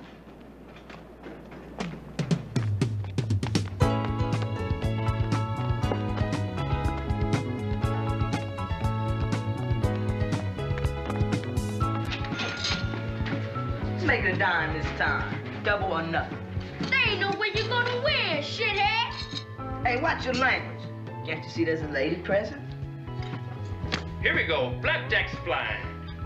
Make it a dime this time. Double or nothing. There ain't no way you're gonna win, shithead. Hey, watch your language. Can't you see there's a lady present? Here we go. Blackjack's flying.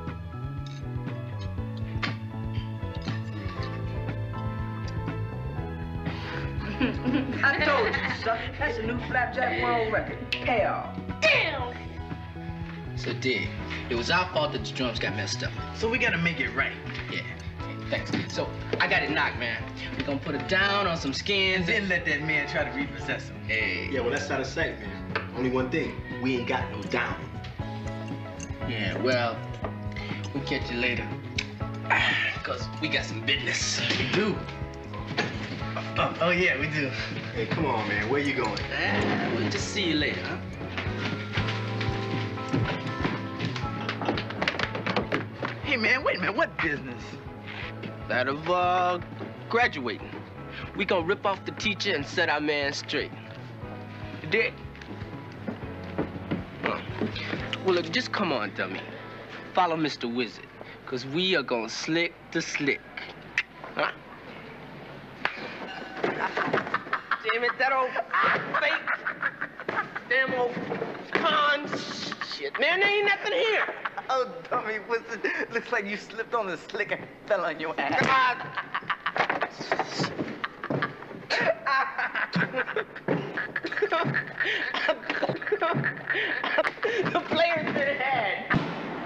I told you, son. That's a new Flapjack World record. Hell. Damn. So, D, it was our fault that the drums got messed up. So we gotta make it right. Yeah. Thanks, kid. So, I got it knocked, man. We're gonna put it down on some skins and then let that man try to repossess him. Hey. Yeah, well, that's out of sight, man. Only one thing. We ain't got no down. Yeah, well, we'll catch you later. Because we got some business. We do. Oh, yeah, we do. Hey, come on, man. Where you going? We'll just see you later, huh? Hey, man, wait a minute. What business? That of, graduating. We gonna rip off the teacher and set our man straight. You dig? Well, look, just come on, dummy. Follow Mr. Wizard, because we are gonna slick the slick. Huh? Damn it, that old fake. Damn old con shit. Man, there ain't nothing here. Oh, dummy, looks like you slipped on the slick and fell on your ass. Come on. The player's been had.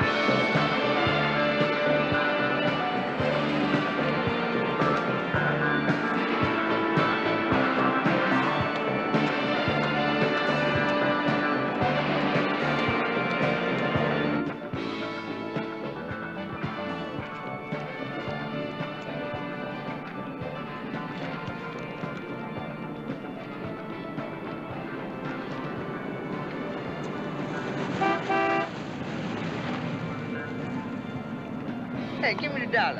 Hey, give me the dollar.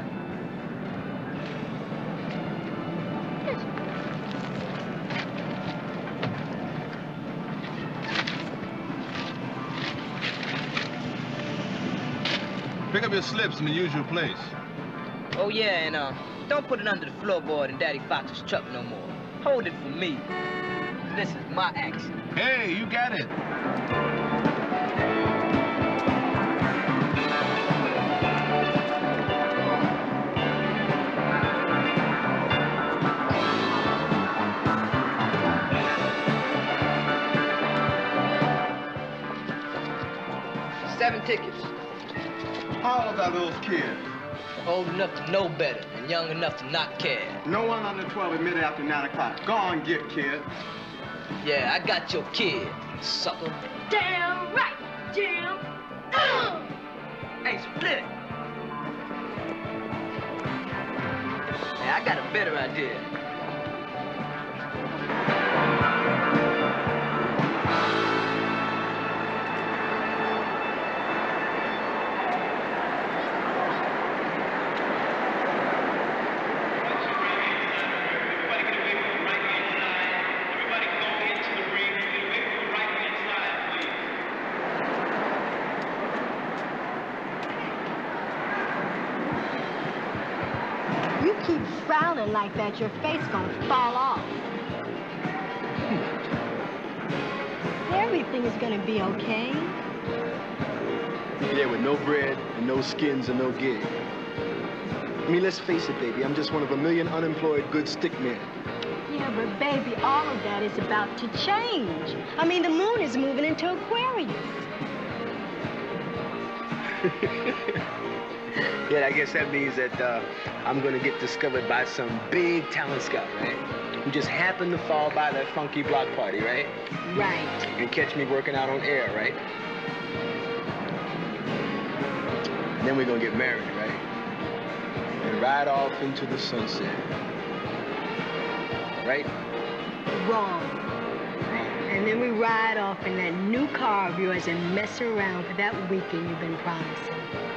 Pick up your slips in the usual place. Oh, yeah, and don't put it under the floorboard in Daddy Foxx's truck no more. Hold it for me. This is my accident. Hey, you got it. Seven tickets. How old are those kids? Old enough to know better and young enough to not care. No one under 12 admitted after 9 o'clock. Go on, get kid. Yeah, I got your kid, sucker. Damn right, Jim. Hey, split it. Yeah, I got a better idea. Keep frowning like that, your face gonna fall off. Everything is gonna be okay. Yeah, with no bread and no skins and no gig. I mean, let's face it, baby. I'm just one of a million unemployed good stick men. Yeah, but baby, all of that is about to change. I mean, the moon is moving into Aquarius. Yeah, I guess that means that I'm gonna get discovered by some big talent scout, right? Who just happened to fall by that funky block party, right? Right. And catch me working out on air, right? And then we're gonna get married, right? And ride off into the sunset. Right? Wrong. And then we ride off in that new car of yours and mess around for that weekend you've been promising.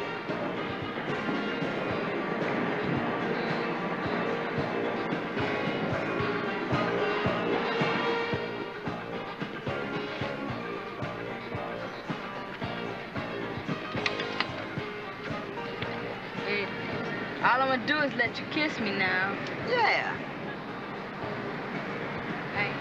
All I'm gonna do is let you kiss me now. Yeah. Hey.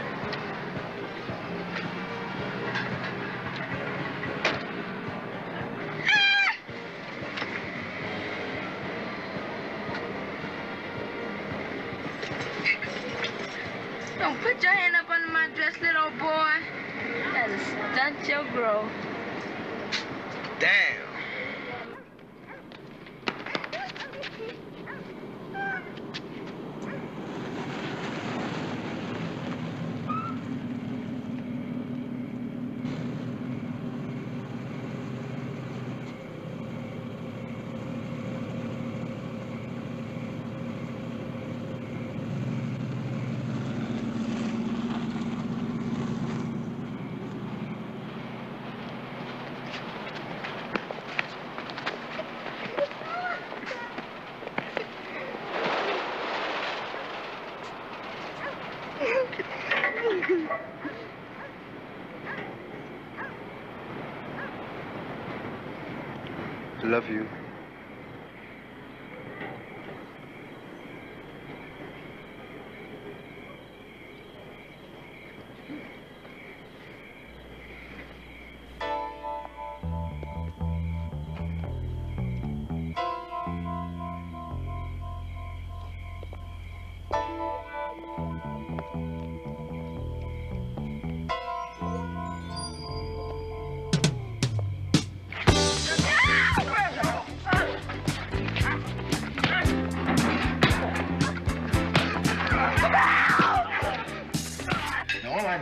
Don't put your hand up under my dress, little boy. That'll stunt your growth. Damn. I love you.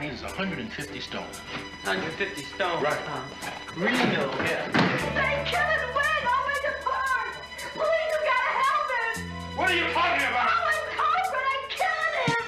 need is 150 stone. 150 stone. Right. Real, yeah. They killing Wayne over in the park. Please, you gotta help him. What are you talking about? Oh, it's Cobra. They killing him.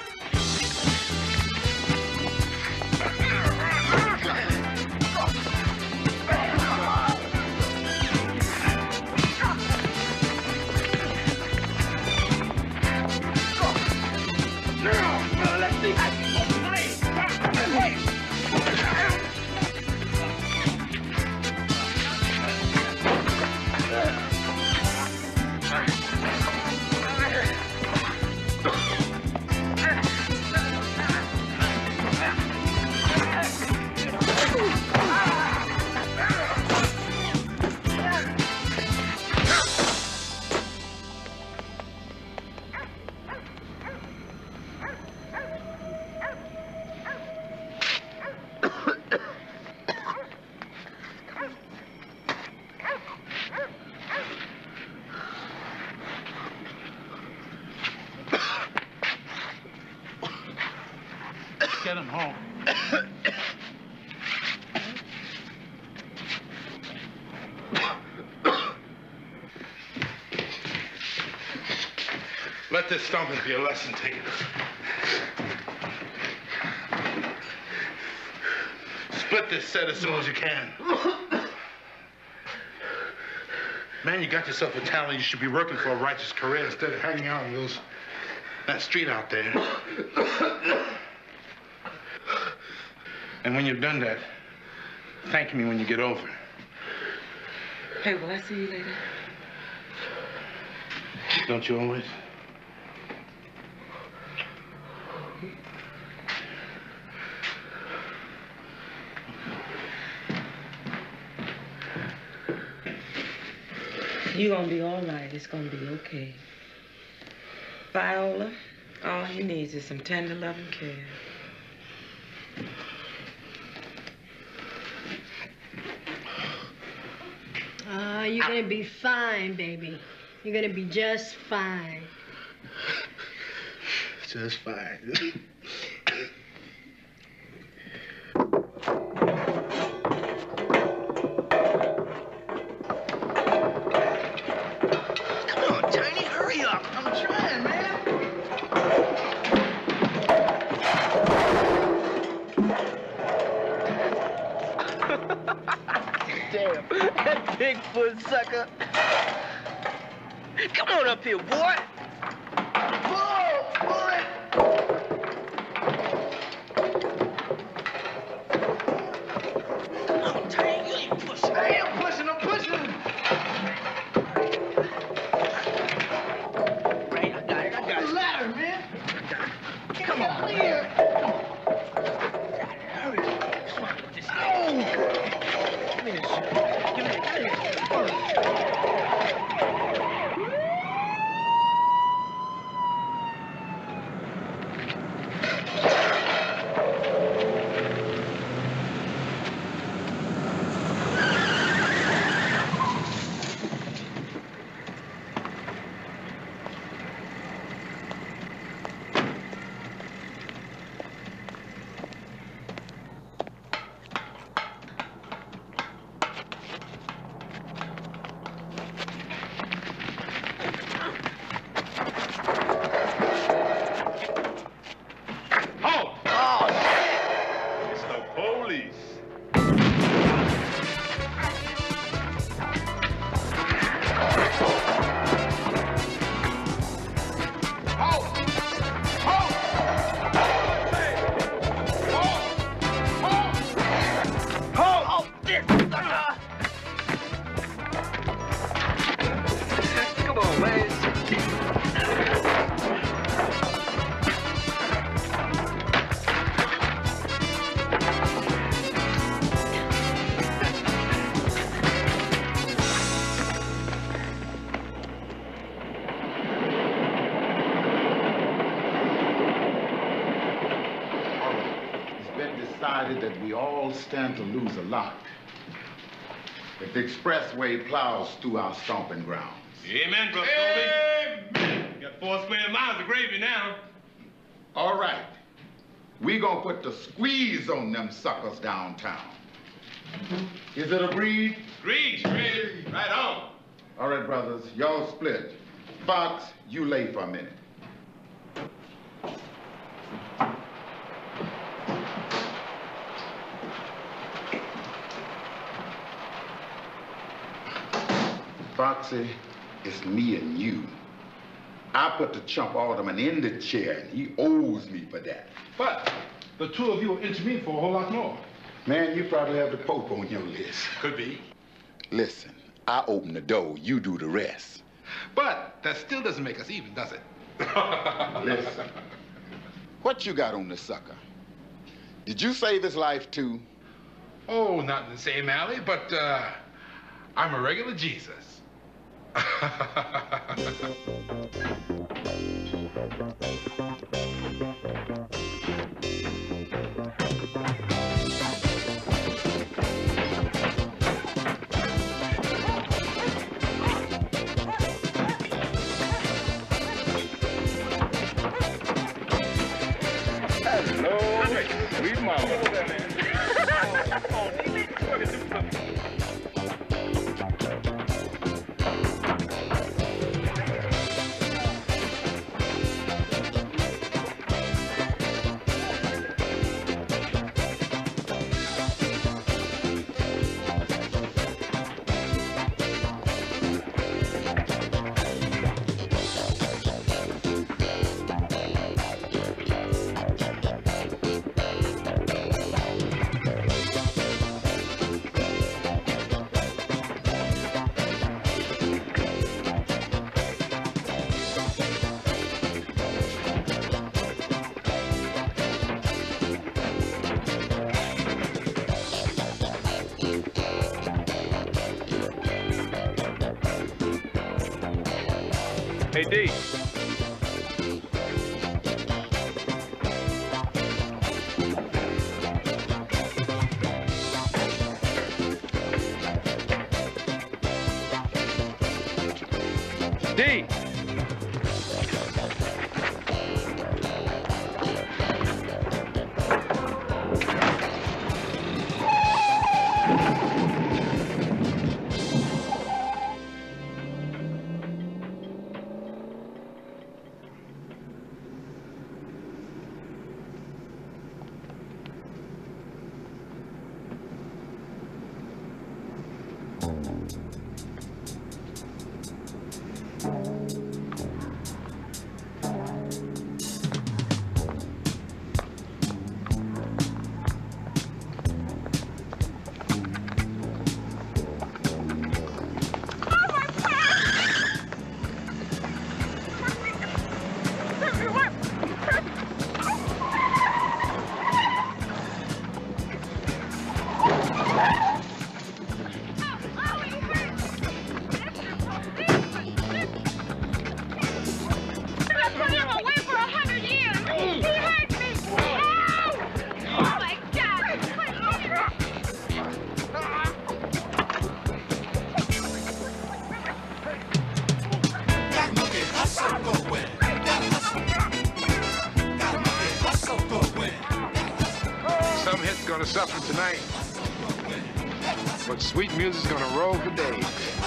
Get him home. Let this stomping be a lesson to you. Split this set as soon as you can. Man, you got yourself a talent. You should be working for a righteous career instead of hanging out in that street out there. And when you've done that, thank me when you get over. Hey, will I see you later? Don't you always? You're gonna be all right. It's gonna be okay. Viola, all he needs is some tender loving care. You're gonna be fine, baby. You're gonna be just fine. Just fine. Come on, Tiny, hurry up. I'm trying, man. Damn, that Bigfoot sucker. Come on up here, boy. Whoa, boy. Come on, Tang, you ain't pushing. I am pushing, I'm pushing. Right, I got it. Ladder, man. Come on. Here. Hurry up. Come on, put this here. Oh. Give me this shit. Give me it. That we all stand to lose a lot if the expressway plows through our stomping grounds. Amen, brother Goldie. Got 4 square miles of gravy now. All right. We gonna put the squeeze on them suckers downtown. Is it agreed? Agreed, agreed. Right on. All right, brothers, y'all split. Fox, you lay for a minute. Foxy, it's me and you. I put the chump alderman in the chair, and he owes me for that. But the two of you will inch me for a whole lot more. Man, you probably have the Pope on your list. Could be. Listen, I open the door, you do the rest. But that still doesn't make us even, does it? Listen, what you got on the sucker? Did you save his life too? Oh, not in the same alley, but I'm a regular Jesus. Hello, sweet mama. Hey, D. D. Gonna suffer tonight, but sweet music's gonna roll for days.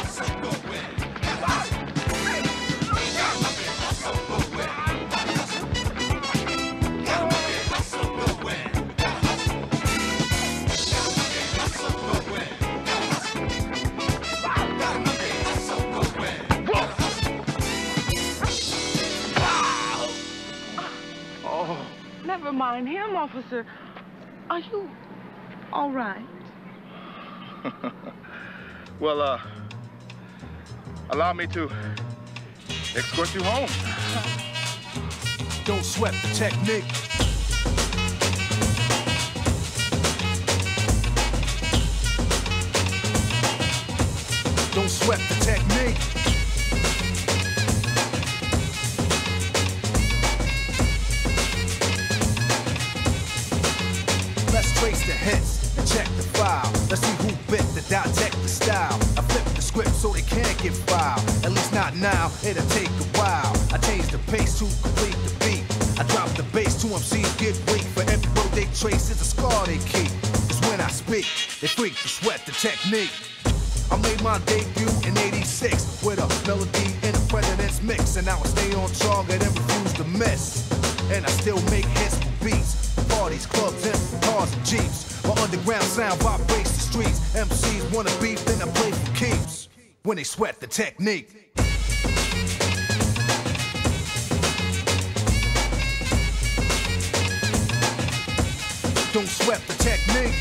Oh, never mind him, officer. Are you all right? Well, allow me to escort you home. Don't sweat the technique. Don't sweat the technique. Let's trace the hits and check the file. Let's see who bit the dissect the style. I flip the script so they can't get filed. At least not now, it'll take a while. I change the pace to complete the beat. I drop the bass to MCs get weak for empty trace is a scar they keep. It's when I speak, they freak to sweat the technique. I made my debut in '86 with a melody in a president's mix, and now I stay on target and refuse to miss. And I still make hits for beats, parties, clubs, and cars and jeeps. My underground sound vibrates the streets. MCs wanna beef, then I play for keeps. When they sweat the technique. Don't sweat the technique.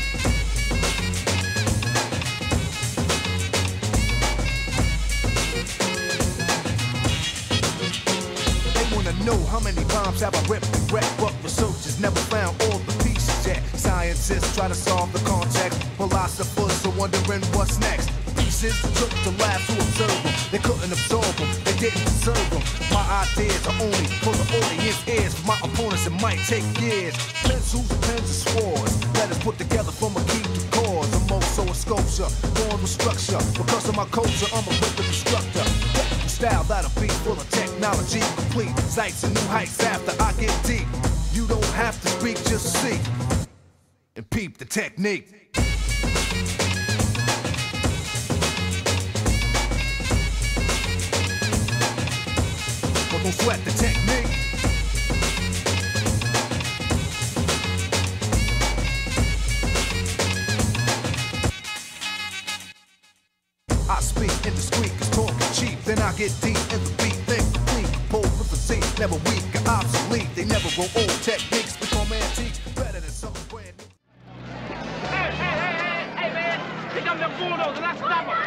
They wanna know how many bombs have I ripped and wrecked, but researchers never found all the pieces yet. Scientists try to solve the context, philosophers are wondering what's next. Pieces took to labs to observe them. They couldn't absorb them, they didn't deserve them. My ideas are only for the audience ears. For my opponents it might take years. Pencils, pens, and swords, letters put together from a key to cause. I'm also a sculpture, born with structure. Because of my culture, I'm a wicked instructor. Technical style that'll be full of technology, complete sights and new heights after I get deep. You don't have to speak, just see and peep the technique. But don't sweat the technique. I speak indiscreet, cause talking cheap. Then I get deep in the beat, think complete, composed with a Z. Never weak or obsolete, they never grow old. Techniques become antiques, better than something brand new. Hey, man, pick up them bulldozers, let's stop them.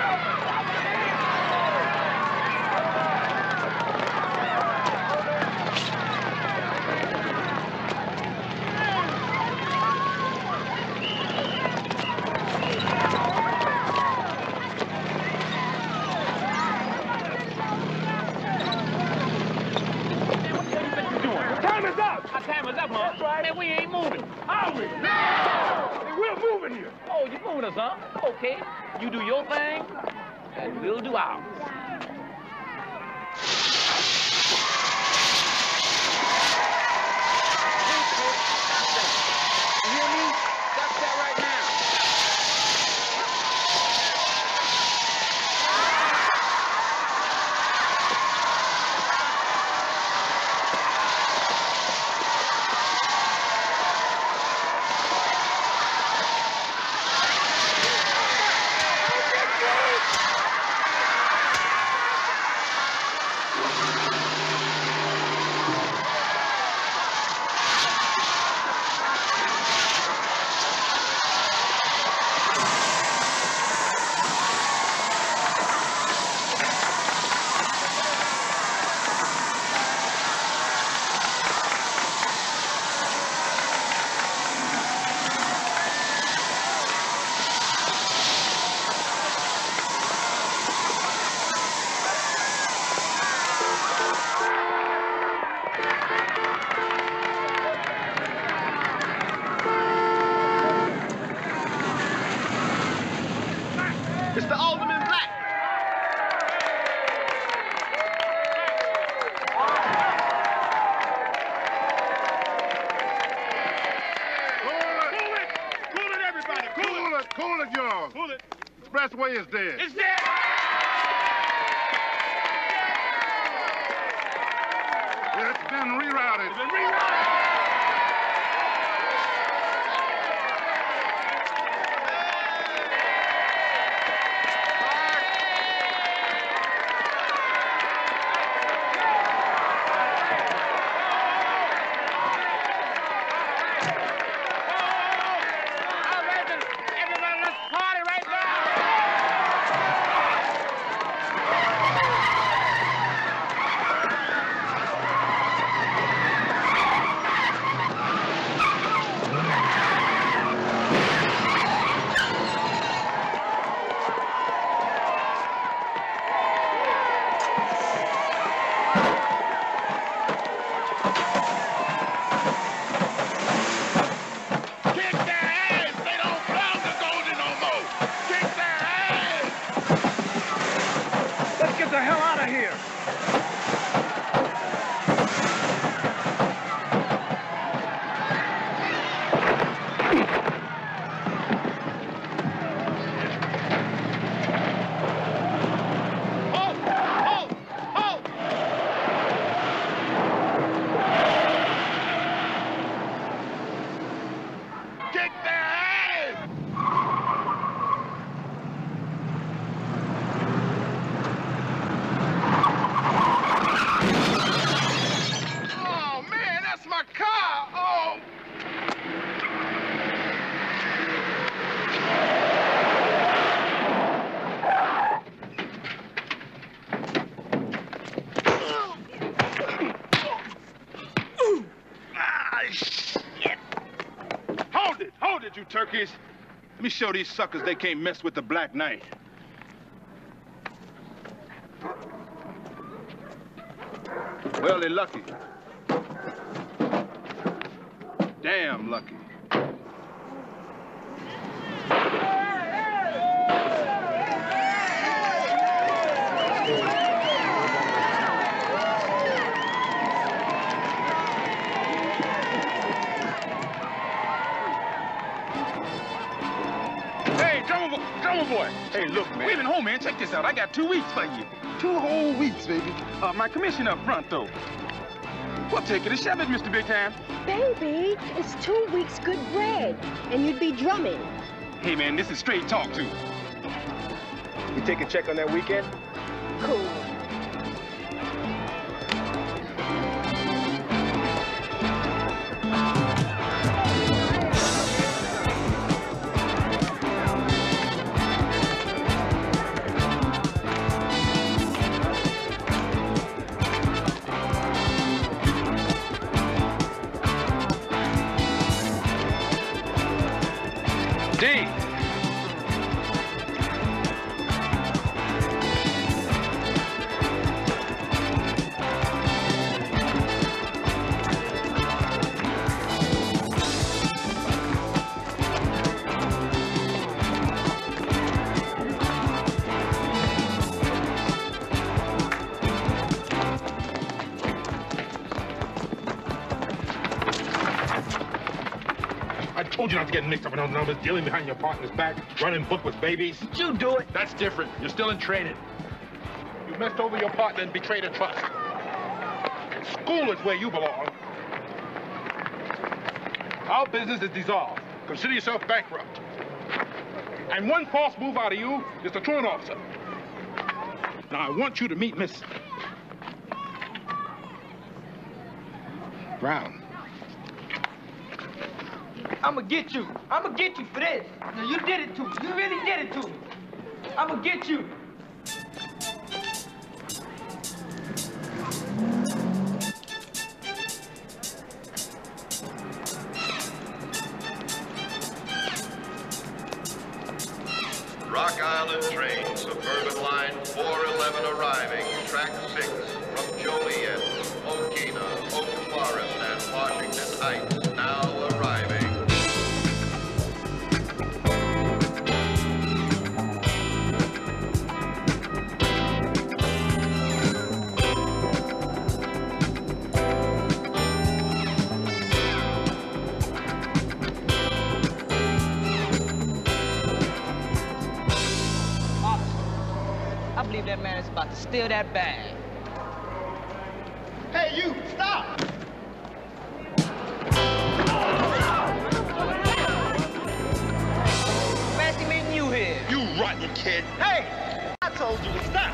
We ain't moving. Are we? No! We're moving here. Oh, you moving us, huh? Okay. You do your thing, and we'll do ours. You hear me? Stop that right now. Expressway is dead. It's dead! It's been rerouted. It's been rerouted! turkeys. Let me show these suckers they can't mess with the Black Knight. Well, they're lucky. Damn lucky. Drummer boy. Hey, look, man. Wait a minute, home, man. Check this out. I got 2 weeks for you. 2 whole weeks, baby. My commission up front, though. We'll take it. Shove it, Mr. Big Time. Baby, it's 2 weeks good bread, and you'd be drumming. Hey, man, this is straight talk, too. You take a check on that weekend? Cool. I told you not to get mixed up in those numbers, dealing behind your partner's back, running book with babies. Did you do it? That's different. You're still in training. You messed over your partner and betrayed a trust. School is where you belong. Our business is dissolved. Consider yourself bankrupt. And one false move out of you is the truant officer. Now, I want you to meet Miss Brown. I'ma get you. I'ma get you for this. No, you did it to me. You really did it to me. I'ma get you. Rock Island train, suburban line 411 arriving, track 6 from Joliet, Okina, Oak Forest, and Washington Heights, now arriving. I believe that man is about to steal that bag. Hey, you, stop! Fancy meeting you here. You rotten kid. Hey, I told you to stop.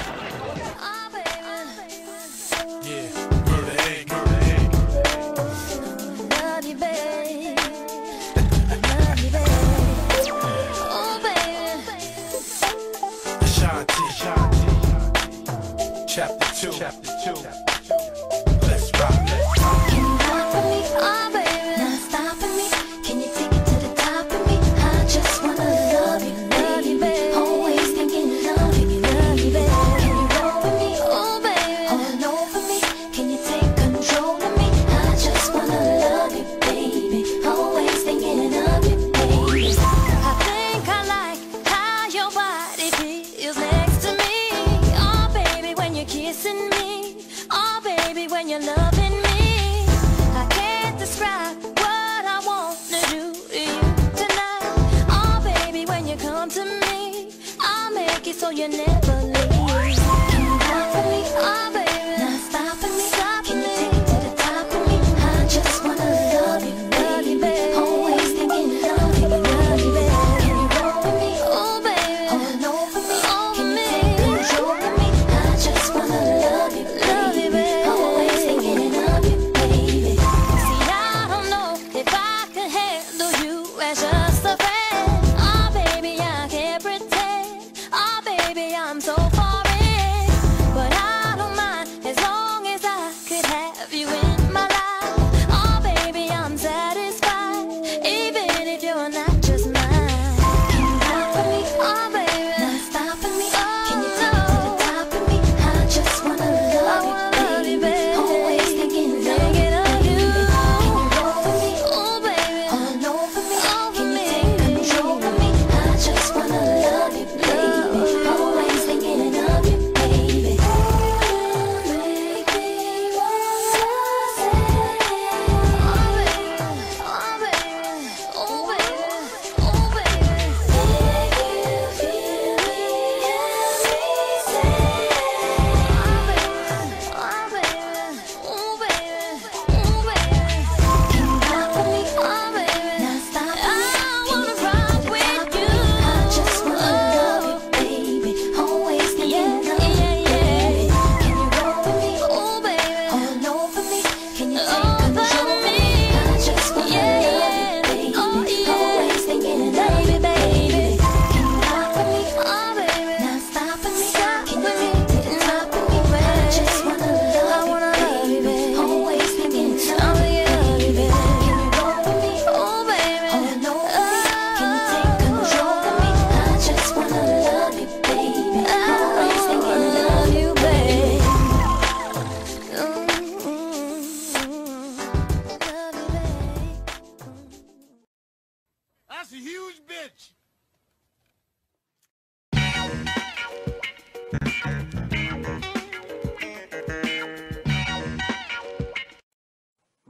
Yeah, murder egg, murder egg. Love you, babe. Love you, babe. Oh, baby. Ashanti, Ashanti. Chapter 2. Chapter 2. Let's rock, let's rock. Can you rock for me? Oh, baby. Not stopping me. Can you take it to the top of me? I just wanna love you, baby. Always thinking love you, baby. Can you roll with me? Oh, baby. All over me. Can you take control of me? I just wanna love you, baby. Always thinking of you, baby. I think I like how your body feels next to me. Oh, baby, when you're kissing me. Oh, baby, when you're loving me. I can't describe what I want to do to you tonight. Oh, baby, when you come to me, I'll make it so you never leave. Can you walk with me? Oh, baby, not stopping me. Can you take it to the top of me? I just wanna love you, baby. Always thinking love you, baby. Can you roll with me? Oh, baby, all over me. Can you take control of me? I just wanna love you, baby. Always thinking of you, baby. See, I don't know if I could handle you as just a friend. Oh, baby, I can't pretend. Oh, baby, I'm so far.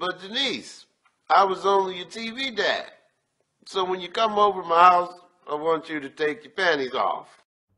But Denise, I was only your TV dad. So when you come over to my house, I want you to take your panties off.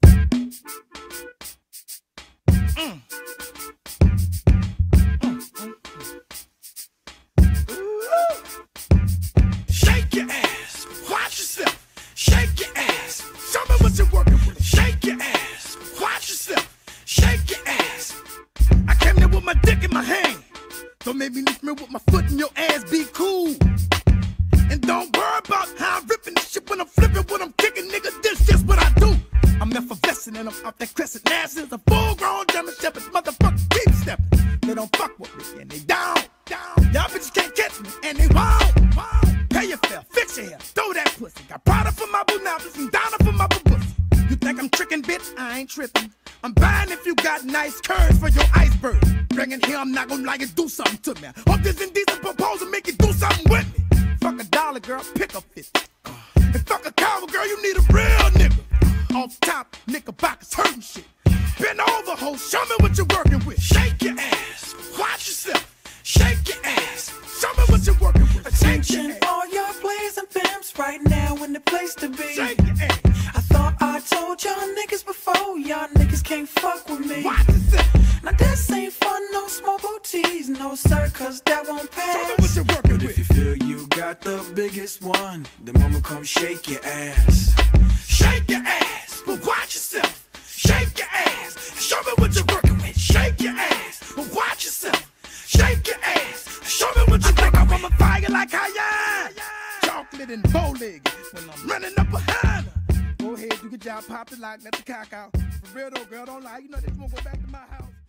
Shake your ass, watch yourself. Shake your ass, show me what you're working with. Shake your ass, watch yourself. Shake your ass. I came there with my dick in my hand. Don't make me lift me with my foot in your ass, be cool. And don't worry about how I'm ripping this shit when I'm flipping, when I'm kicking, nigga, this just what I do. I'm effervescent and I'm off that crescent. Nass is a full-grown German shepherd, motherfucker, keep stepping. They don't fuck with me and they down. Y'all bitches can't catch me and they won't. Pay your fare, fix your hair, throw that pussy. Got Prada for my boo now, and Donna for my boo pussy. You think I'm tricking, bitch? I ain't tripping. I'm buying if you got nice curves for your iceberg. Bring it here, I'm not gonna like it, do something to me. Hope this indecent proposal make you do something with me. Fuck $1, girl, pick a 50. And fuck a cowboy, girl, you need a real nigga. Off top, knickerbockers hurting shit. Bend over, ho, show me what you're working with. Shake your ass, watch yourself. Shake your ass, show me what you're working with. Attention, all your players and pimps right now in the place to be. Shake your ass. I thought I told y'all niggas before, y'all niggas can't fuck with me. Watch yourself. Now this ain't fun, no small booties, no sir, cause that won't pass. Show me what you're working But with. if you feel you got the biggest one, then mama come shake your ass. Shake your ass, but watch yourself. Shake your ass, show me what you're working with. Shake your ass, but watch yourself. Shake your ass, show me what you're working with. I think I'm a fire like Hayan. Chocolate and bow-legged when I'm running up behind her. Go ahead, you get y'all popped like let the cock out. For real though, girl, don't lie. You know they won't go back to my house.